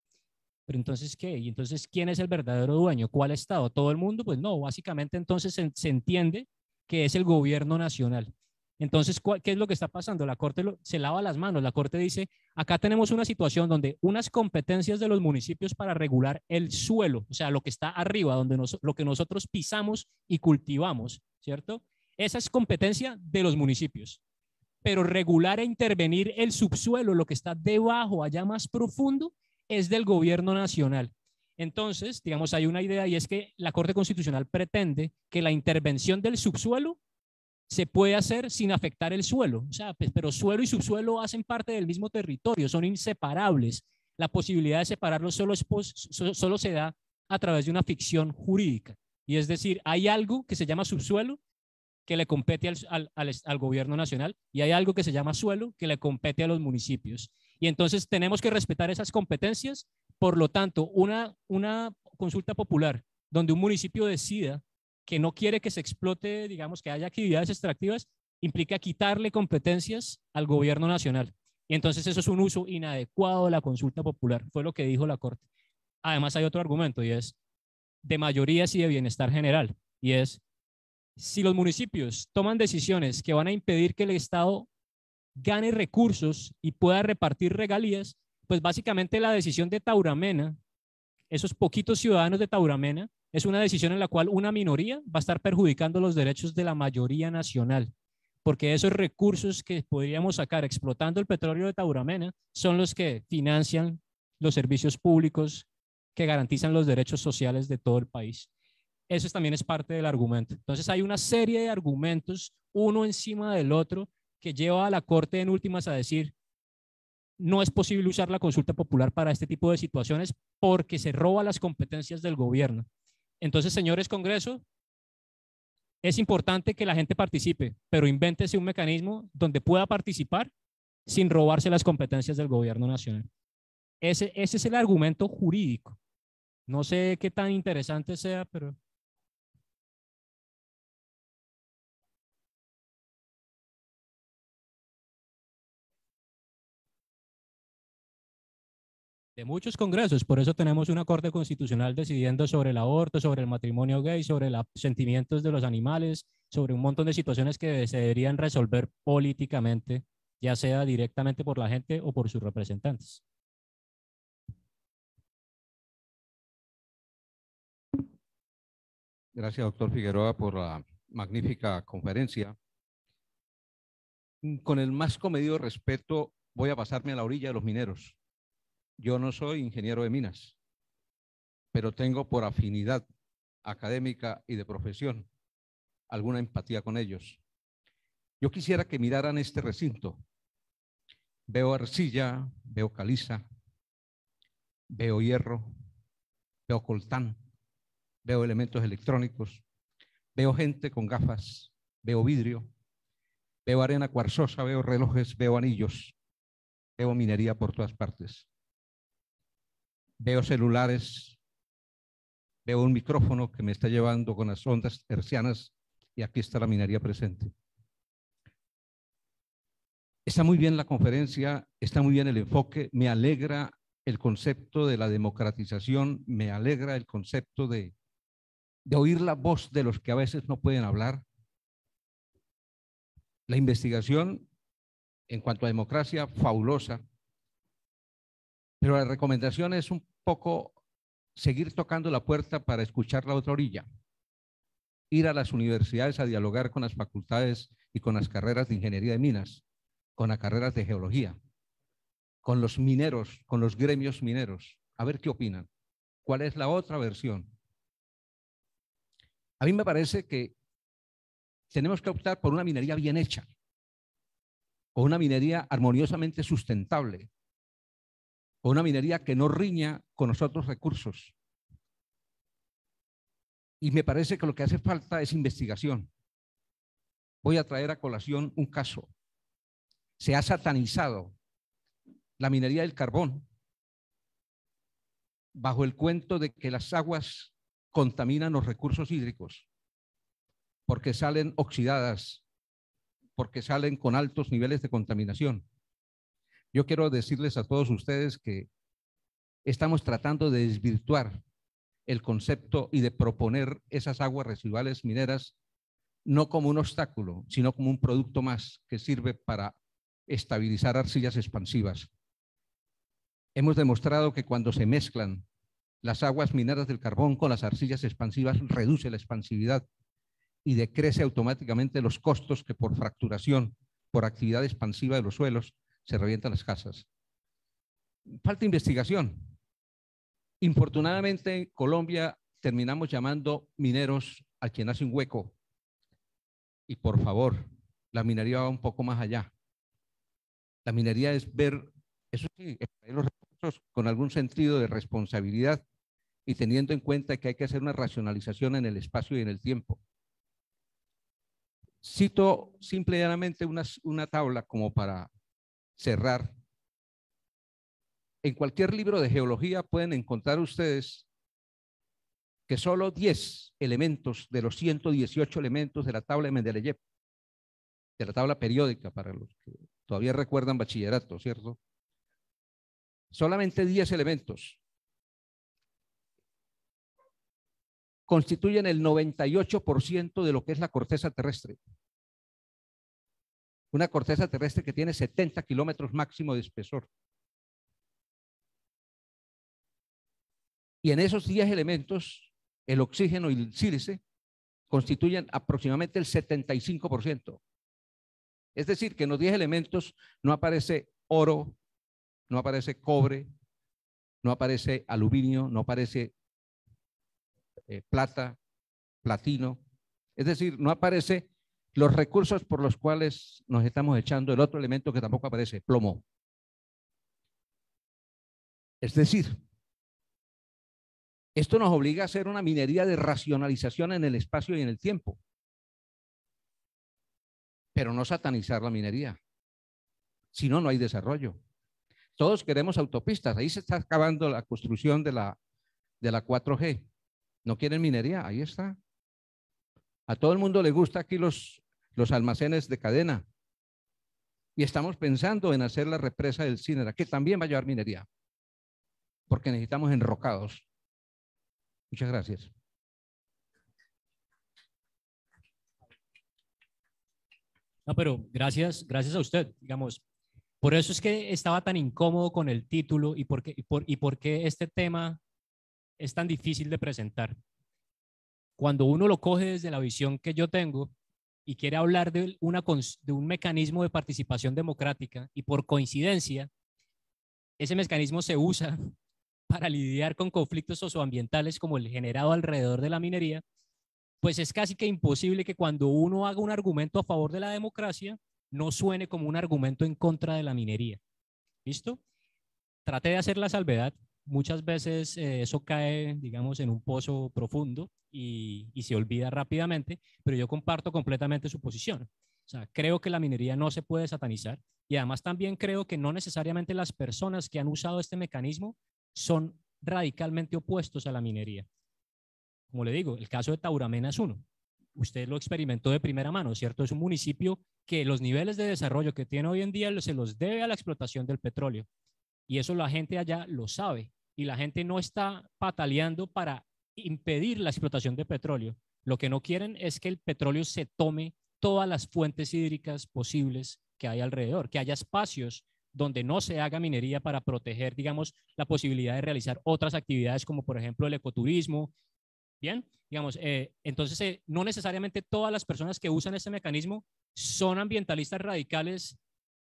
Pero entonces, ¿qué? Y entonces, ¿quién es el verdadero dueño? ¿Cuál Estado? ¿Todo el mundo? Pues no, básicamente entonces se, se entiende que es el gobierno nacional. Entonces, ¿qué es lo que está pasando? La Corte lo, se lava las manos. La Corte dice, acá tenemos una situación donde unas competencias de los municipios para regular el suelo, o sea, lo que está arriba, donde nos, lo que nosotros pisamos y cultivamos, ¿cierto? Esa es competencia de los municipios. Pero regular e intervenir el subsuelo, lo que está debajo, allá más profundo, es del gobierno nacional. Entonces, digamos, hay una idea y es que la Corte Constitucional pretende que la intervención del subsuelo se puede hacer sin afectar el suelo. O sea, pues, pero suelo y subsuelo hacen parte del mismo territorio, son inseparables. La posibilidad de separarlos solo, es, solo se da a través de una ficción jurídica. Y es decir, hay algo que se llama subsuelo que le compete al, al, al, al gobierno nacional y hay algo que se llama suelo que le compete a los municipios. Y entonces tenemos que respetar esas competencias. Por lo tanto, una, una consulta popular donde un municipio decida que no quiere que se explote, digamos, que haya actividades extractivas, implica quitarle competencias al gobierno nacional. Y entonces eso es un uso inadecuado de la consulta popular, fue lo que dijo la Corte. Además hay otro argumento y es de mayorías y de bienestar general. Y es, si los municipios toman decisiones que van a impedir que el Estado gane recursos y pueda repartir regalías, pues básicamente la decisión de Tauramena, esos poquitos ciudadanos de Tauramena, es una decisión en la cual una minoría va a estar perjudicando los derechos de la mayoría nacional, porque esos recursos que podríamos sacar explotando el petróleo de Tauramena son los que financian los servicios públicos que garantizan los derechos sociales de todo el país. Eso también es parte del argumento. Entonces hay una serie de argumentos, uno encima del otro, que lleva a la Corte en últimas a decir, no es posible usar la consulta popular para este tipo de situaciones porque se roba las competencias del gobierno. Entonces, señores Congreso, es importante que la gente participe, pero invéntese un mecanismo donde pueda participar sin robarse las competencias del gobierno nacional. Ese, ese es el argumento jurídico. No sé qué tan interesante sea, pero... de muchos congresos, por eso tenemos una Corte Constitucional decidiendo sobre el aborto, sobre el matrimonio gay, sobre los sentimientos de los animales, sobre un montón de situaciones que se deberían resolver políticamente, ya sea directamente por la gente o por sus representantes. Gracias, doctor Figueroa, por la magnífica conferencia. Con el más comedido respeto, voy a pasarme a la orilla de los mineros. Yo no soy ingeniero de minas, pero tengo por afinidad académica y de profesión alguna empatía con ellos. Yo quisiera que miraran este recinto. Veo arcilla, veo caliza, veo hierro, veo coltán, veo elementos electrónicos, veo gente con gafas, veo vidrio, veo arena cuarzosa, veo relojes, veo anillos, veo minería por todas partes. Veo celulares, veo un micrófono que me está llevando con las ondas hertzianas y aquí está la minería presente. Está muy bien la conferencia, está muy bien el enfoque, me alegra el concepto de la democratización, me alegra el concepto de, de oír la voz de los que a veces no pueden hablar. La investigación en cuanto a democracia, fabulosa. Pero la recomendación es un poco seguir tocando la puerta para escuchar la otra orilla. Ir a las universidades a dialogar con las facultades y con las carreras de ingeniería de minas, con las carreras de geología. con los mineros, con los gremios mineros, a ver qué opinan. ¿Cuál es la otra versión? A mí me parece que tenemos que optar por una minería bien hecha, o una minería armoniosamente sustentable, o una minería que no riña con los otros recursos. Y me parece que lo que hace falta es investigación. Voy a traer a colación un caso. Se ha satanizado la minería del carbón bajo el cuento de que las aguas contaminan los recursos hídricos porque salen oxidadas, porque salen con altos niveles de contaminación. Yo quiero decirles a todos ustedes que estamos tratando de desvirtuar el concepto y de proponer esas aguas residuales mineras no como un obstáculo, sino como un producto más que sirve para estabilizar arcillas expansivas. Hemos demostrado que cuando se mezclan las aguas mineras del carbón con las arcillas expansivas, reduce la expansividad y decrece automáticamente los costos que por fracturación, por actividad expansiva de los suelos, se revientan las casas. Falta investigación. Infortunadamente, en Colombia terminamos llamando mineros a quien hace un hueco. Y por favor, la minería va un poco más allá. La minería es ver, eso sí, los recursos con algún sentido de responsabilidad y teniendo en cuenta que hay que hacer una racionalización en el espacio y en el tiempo. Cito simple y llanamente una, una tabla como para cerrar. En cualquier libro de geología pueden encontrar ustedes que solo diez elementos de los ciento dieciocho elementos de la tabla de Mendeleev, de la tabla periódica para los que todavía recuerdan bachillerato, ¿cierto? Solamente diez elementos constituyen el noventa y ocho por ciento de lo que es la corteza terrestre. Una corteza terrestre que tiene setenta kilómetros máximo de espesor. Y en esos diez elementos, el oxígeno y el sílice constituyen aproximadamente el setenta y cinco por ciento. Es decir, que en los diez elementos no aparece oro, no aparece cobre, no aparece aluminio, no aparece eh, plata, platino. Es decir, no aparece los recursos por los cuales nos estamos echando el otro elemento que tampoco aparece, plomo. Es decir, esto nos obliga a hacer una minería de racionalización en el espacio y en el tiempo, pero no satanizar la minería. Si no, no hay desarrollo. Todos queremos autopistas. Ahí se está acabando la construcción de la, de la cuatro G. ¿No quieren minería? Ahí está. A todo el mundo le gusta aquí los, los almacenes de cadena. Y estamos pensando en hacer la represa del Cínera, que también va a llevar minería, porque necesitamos enrocados. Muchas gracias. No, pero gracias, gracias a usted, digamos. Por eso es que estaba tan incómodo con el título y por qué, y por, y por qué este tema es tan difícil de presentar. Cuando uno lo coge desde la visión que yo tengo y quiere hablar de, una, de un mecanismo de participación democrática y por coincidencia, ese mecanismo se usa para lidiar con conflictos socioambientales como el generado alrededor de la minería, pues es casi que imposible que cuando uno haga un argumento a favor de la democracia, no suene como un argumento en contra de la minería. ¿Listo? Traté de hacer la salvedad. Muchas veces eh, eso cae, digamos, en un pozo profundo y, y se olvida rápidamente, pero yo comparto completamente su posición. O sea, creo que la minería no se puede satanizar y además también creo que no necesariamente las personas que han usado este mecanismo son radicalmente opuestos a la minería. Como le digo, el caso de Tauramena es uno. Usted lo experimentó de primera mano, ¿cierto? Es un municipio que los niveles de desarrollo que tiene hoy en día se los debe a la explotación del petróleo. Y eso la gente allá lo sabe. Y la gente no está pataleando para impedir la explotación de petróleo. Lo que no quieren es que el petróleo se tome todas las fuentes hídricas posibles que hay alrededor, que haya espacios donde no se haga minería para proteger, digamos, la posibilidad de realizar otras actividades como, por ejemplo, el ecoturismo. Bien, digamos, eh, entonces eh, no necesariamente todas las personas que usan este mecanismo son ambientalistas radicales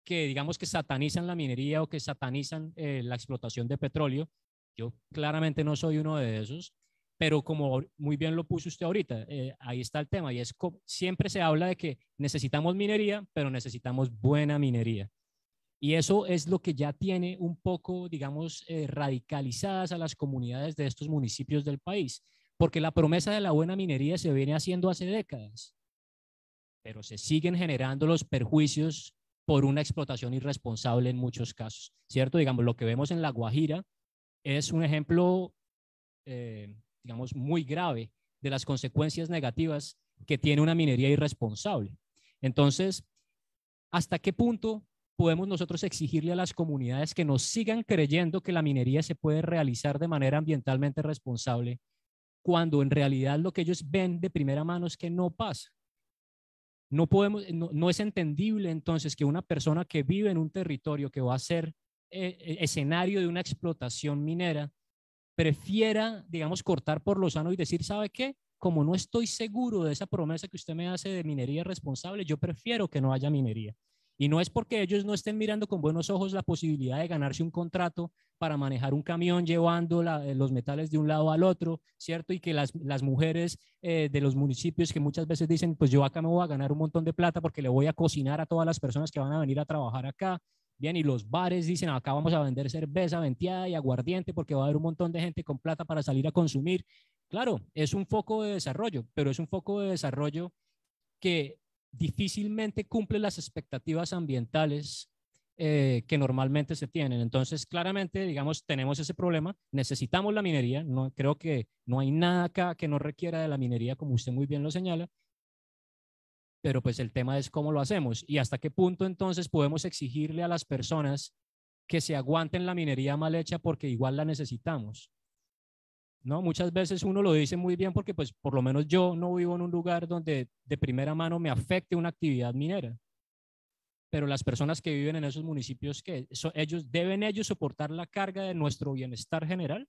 que digamos que satanizan la minería o que satanizan eh, la explotación de petróleo. Yo claramente no soy uno de esos, pero como muy bien lo puso usted ahorita, eh, ahí está el tema y es siempre se habla de que necesitamos minería, pero necesitamos buena minería. Y eso es lo que ya tiene un poco, digamos, eh, radicalizadas a las comunidades de estos municipios del país, porque la promesa de la buena minería se viene haciendo hace décadas, pero se siguen generando los perjuicios por una explotación irresponsable en muchos casos, ¿cierto? Digamos, lo que vemos en La Guajira es un ejemplo, eh, digamos, muy grave de las consecuencias negativas que tiene una minería irresponsable. Entonces, ¿hasta qué punto podemos nosotros exigirle a las comunidades que nos sigan creyendo que la minería se puede realizar de manera ambientalmente responsable cuando en realidad lo que ellos ven de primera mano es que no pasa? No podemos, no, no es entendible entonces que una persona que vive en un territorio que va a ser eh, escenario de una explotación minera prefiera, digamos, cortar por lo sano y decir, ¿sabe qué? Como no estoy seguro de esa promesa que usted me hace de minería responsable, yo prefiero que no haya minería. Y no es porque ellos no estén mirando con buenos ojos la posibilidad de ganarse un contrato para manejar un camión llevando la, los metales de un lado al otro, ¿cierto? Y que las, las mujeres eh, de los municipios que muchas veces dicen, pues yo acá me voy a ganar un montón de plata porque le voy a cocinar a todas las personas que van a venir a trabajar acá. Bien, y los bares dicen, acá vamos a vender cerveza venteada y aguardiente porque va a haber un montón de gente con plata para salir a consumir. Claro, es un foco de desarrollo, pero es un foco de desarrollo que difícilmente cumple las expectativas ambientales eh, que normalmente se tienen. Entonces, claramente, digamos, tenemos ese problema, necesitamos la minería, no, creo que no hay nada acá que no requiera de la minería, como usted muy bien lo señala, pero pues el tema es cómo lo hacemos y hasta qué punto entonces podemos exigirle a las personas que se aguanten la minería mal hecha porque igual la necesitamos. ¿No? Muchas veces uno lo dice muy bien porque pues por lo menos yo no vivo en un lugar donde de primera mano me afecte una actividad minera. Pero las personas que viven en esos municipios, ¿qué? Eso, ellos, ¿deben ellos soportar la carga de nuestro bienestar general?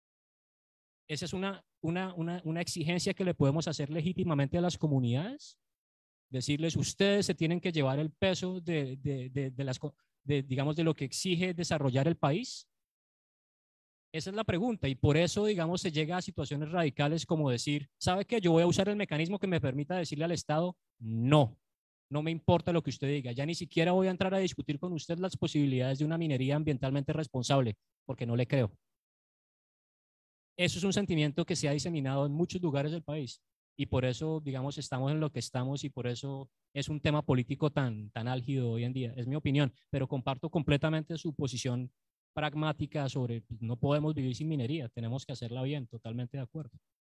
Esa es una, una, una, una exigencia que le podemos hacer legítimamente a las comunidades. Decirles, ustedes se tienen que llevar el peso de, de, de, de las, de, digamos, de lo que exige desarrollar el país. Esa es la pregunta y por eso, digamos, se llega a situaciones radicales como decir, ¿sabe qué? Yo voy a usar el mecanismo que me permita decirle al Estado, no, no me importa lo que usted diga, ya ni siquiera voy a entrar a discutir con usted las posibilidades de una minería ambientalmente responsable, porque no le creo. Eso es un sentimiento que se ha diseminado en muchos lugares del país y por eso, digamos, estamos en lo que estamos y por eso es un tema político tan, tan álgido hoy en día, es mi opinión, pero comparto completamente su posición pragmática sobre pues, no podemos vivir sin minería, tenemos que hacerla bien, totalmente de acuerdo.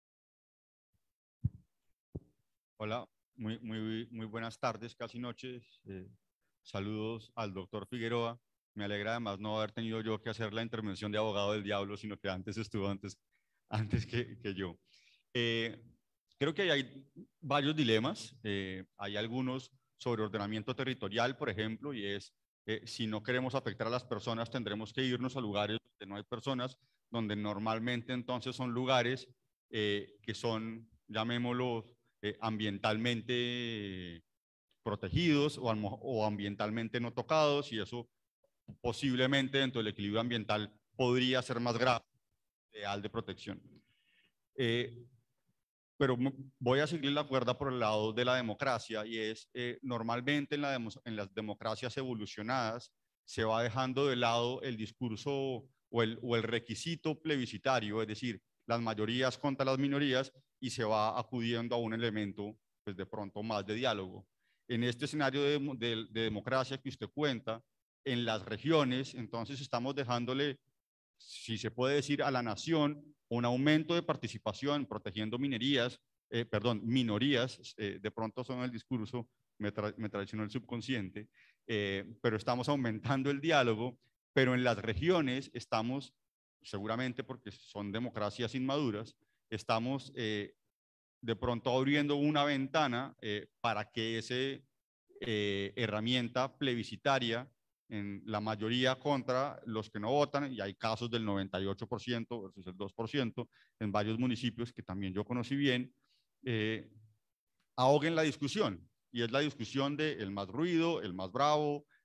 Hola, muy, muy, muy buenas tardes, casi noches. Eh, saludos al doctor Figueroa. Me alegra además no haber tenido yo que hacer la intervención de abogado del diablo, sino que antes estuvo antes, antes que, que yo. Eh, creo que hay varios dilemas. Eh, hay algunos sobre ordenamiento territorial, por ejemplo, y es Eh, si no queremos afectar a las personas, tendremos que irnos a lugares donde no hay personas, donde normalmente entonces son lugares eh, que son, llamémoslo, eh, ambientalmente eh, protegidos o, o ambientalmente no tocados, y eso posiblemente dentro del equilibrio ambiental podría ser más grave, ideal de protección. Eh, pero voy a seguir la cuerda por el lado de la democracia y es eh, normalmente en, la demo, en las democracias evolucionadas se va dejando de lado el discurso o el, o el requisito plebiscitario, es decir, las mayorías contra las minorías, y se va acudiendo a un elemento pues de pronto más de diálogo. En este escenario de, de, de democracia que usted cuenta, en las regiones, entonces estamos dejándole, si se puede decir, a la nación un aumento de participación, protegiendo minerías, eh, perdón, minorías, eh, de pronto son el discurso, me, tra me traicionó el subconsciente, eh, pero estamos aumentando el diálogo, pero en las regiones estamos, seguramente porque son democracias inmaduras, estamos eh, de pronto abriendo una ventana eh, para que esa eh, herramienta plebiscitaria en la mayoría contra los que no votan, y hay casos del noventa y ocho por ciento versus el dos por ciento en varios municipios que también yo conocí bien, eh, ahoguen la discusión, y es la discusión de el más ruido, el más bravo,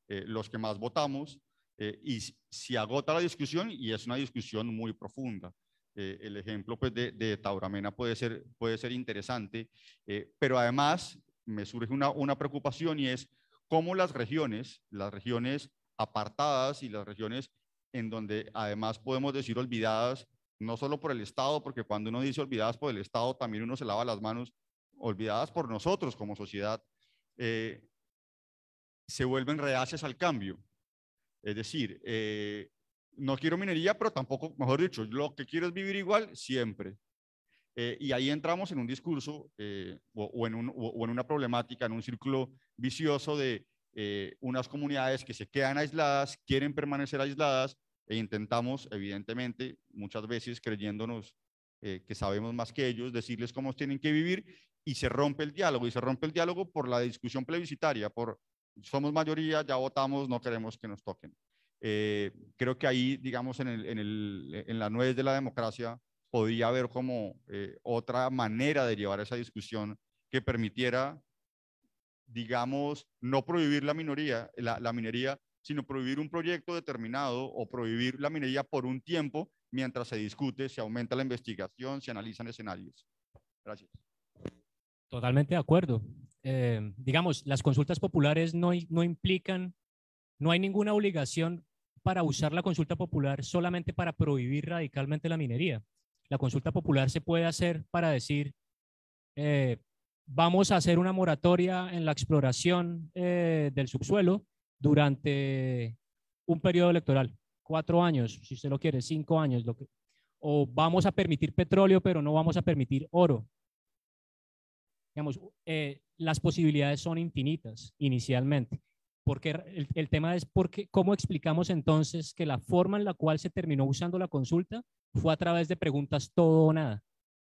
eh, los que más votamos, eh, y se agota la discusión y es una discusión muy profunda. Eh, el ejemplo pues, de, de Tauramena puede ser, puede ser interesante, eh, pero además me surge una, una preocupación y es cómo las regiones, las regiones apartadas y las regiones en donde además podemos decir olvidadas, no solo por el Estado, porque cuando uno dice olvidadas por el Estado, también uno se lava las manos, olvidadas por nosotros como sociedad, eh, se vuelven reacias al cambio. Es decir, eh, no quiero minería, pero tampoco, mejor dicho, lo que quiero es vivir igual siempre. Eh, y ahí entramos en un discurso eh, o, o, en un, o, o en una problemática, en un círculo vicioso de eh, unas comunidades que se quedan aisladas, quieren permanecer aisladas e intentamos, evidentemente, muchas veces creyéndonos eh, que sabemos más que ellos, decirles cómo tienen que vivir y se rompe el diálogo. Y se rompe el diálogo por la discusión plebiscitaria, por somos mayoría, ya votamos, no queremos que nos toquen. Eh, creo que ahí, digamos, en, el, en, el, en la nuez de la democracia, podría haber como eh, otra manera de llevar esa discusión que permitiera, digamos, no prohibir la minoría, la, la minería, sino prohibir un proyecto determinado o prohibir la minería por un tiempo mientras se discute, se aumenta la investigación, se analizan escenarios. Gracias. Totalmente de acuerdo. Eh, digamos, las consultas populares no, no implican, no hay ninguna obligación para usar la consulta popular solamente para prohibir radicalmente la minería. La consulta popular se puede hacer para decir, eh, vamos a hacer una moratoria en la exploración eh, del subsuelo durante un periodo electoral, cuatro años, si usted lo quiere, cinco años, lo que, o vamos a permitir petróleo, pero no vamos a permitir oro. Digamos, eh, las posibilidades son infinitas inicialmente. Porque el, el tema es porque, cómo explicamos entonces que la forma en la cual se terminó usando la consulta fue a través de preguntas todo o nada.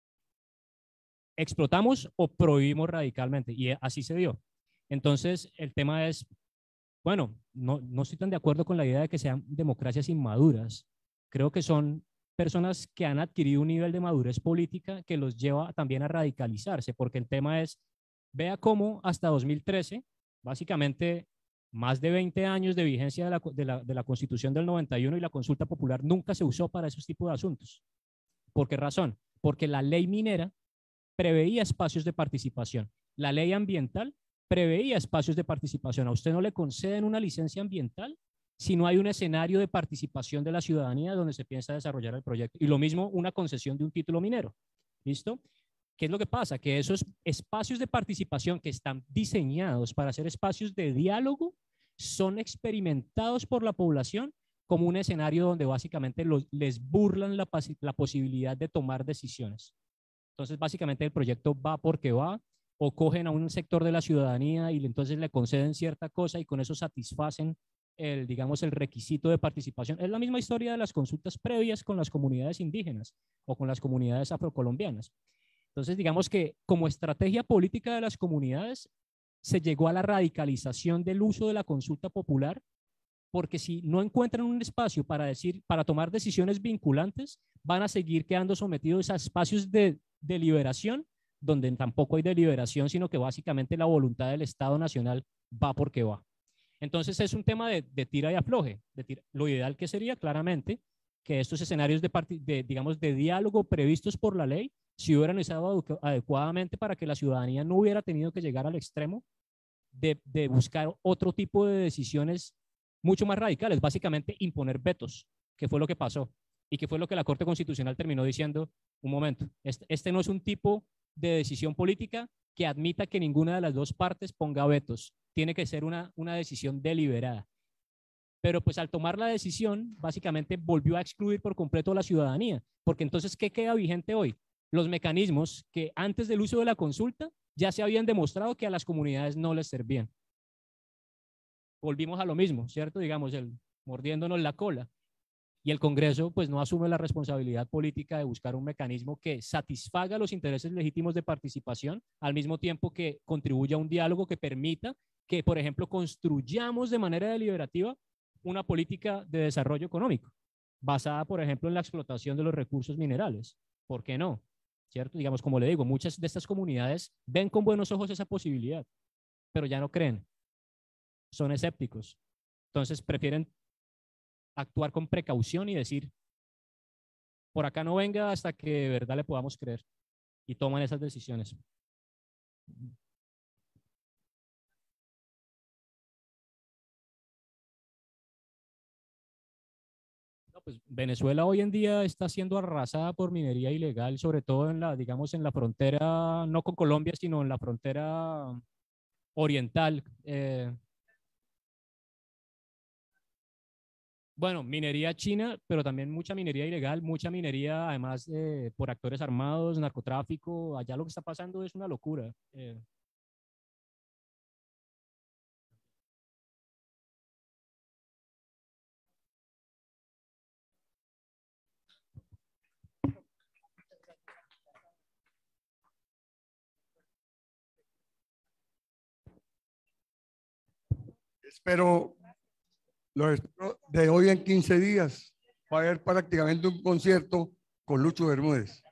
¿Explotamos o prohibimos radicalmente? Y así se dio. Entonces, el tema es, bueno, no, no estoy tan de acuerdo con la idea de que sean democracias inmaduras. Creo que son personas que han adquirido un nivel de madurez política que los lleva también a radicalizarse, porque el tema es, vea cómo hasta dos mil trece, básicamente más de veinte años de vigencia de la, de, la, de la Constitución del noventa y uno y la consulta popular nunca se usó para esos tipos de asuntos. ¿Por qué razón? Porque la ley minera preveía espacios de participación. La ley ambiental preveía espacios de participación. A usted no le conceden una licencia ambiental si no hay un escenario de participación de la ciudadanía donde se piensa desarrollar el proyecto. Y lo mismo una concesión de un título minero. ¿Listo? ¿Qué es lo que pasa? Que esos espacios de participación que están diseñados para ser espacios de diálogo son experimentados por la población como un escenario donde básicamente los, les burlan la, la posibilidad de tomar decisiones. Entonces, básicamente el proyecto va porque va, o cogen a un sector de la ciudadanía y entonces le conceden cierta cosa y con eso satisfacen el, digamos, el requisito de participación. Es la misma historia de las consultas previas con las comunidades indígenas o con las comunidades afrocolombianas. Entonces, digamos que como estrategia política de las comunidades se llegó a la radicalización del uso de la consulta popular, porque si no encuentran un espacio para decir, para tomar decisiones vinculantes, van a seguir quedando sometidos a espacios de deliberación, donde tampoco hay deliberación, sino que básicamente la voluntad del Estado Nacional va porque va. Entonces es un tema de, de tira y afloje. De tira, lo ideal que sería claramente que estos escenarios de, de, digamos, de diálogo previstos por la ley se hubieran usado adecuadamente para que la ciudadanía no hubiera tenido que llegar al extremo de, de buscar otro tipo de decisiones mucho más radicales, básicamente imponer vetos, que fue lo que pasó y que fue lo que la Corte Constitucional terminó diciendo, un momento, este, este no es un tipo de decisión política que admita que ninguna de las dos partes ponga vetos, tiene que ser una, una decisión deliberada. Pero pues al tomar la decisión, básicamente volvió a excluir por completo a la ciudadanía, porque entonces, ¿qué queda vigente hoy? Los mecanismos que antes del uso de la consulta ya se habían demostrado que a las comunidades no les servían. Volvimos a lo mismo, ¿cierto? Digamos, el mordiéndonos la cola. Y el Congreso pues no asume la responsabilidad política de buscar un mecanismo que satisfaga los intereses legítimos de participación, al mismo tiempo que contribuya a un diálogo que permita que, por ejemplo, construyamos de manera deliberativa una política de desarrollo económico, basada, por ejemplo, en la explotación de los recursos minerales. ¿Por qué no? ¿Cierto? Digamos, como le digo, muchas de estas comunidades ven con buenos ojos esa posibilidad, pero ya no creen. Son escépticos. Entonces prefieren actuar con precaución y decir, por acá no venga hasta que de verdad le podamos creer, y toman esas decisiones. No, pues Venezuela hoy en día está siendo arrasada por minería ilegal, sobre todo en la, digamos, en la frontera, no con Colombia, sino en la frontera oriental. Eh, bueno, minería china, pero también mucha minería ilegal, mucha minería además eh, por actores armados, narcotráfico. Allá lo que está pasando es una locura. Eh, Espero, los espero de hoy en quince días. Va a haber prácticamente un concierto con Lucho Bermúdez.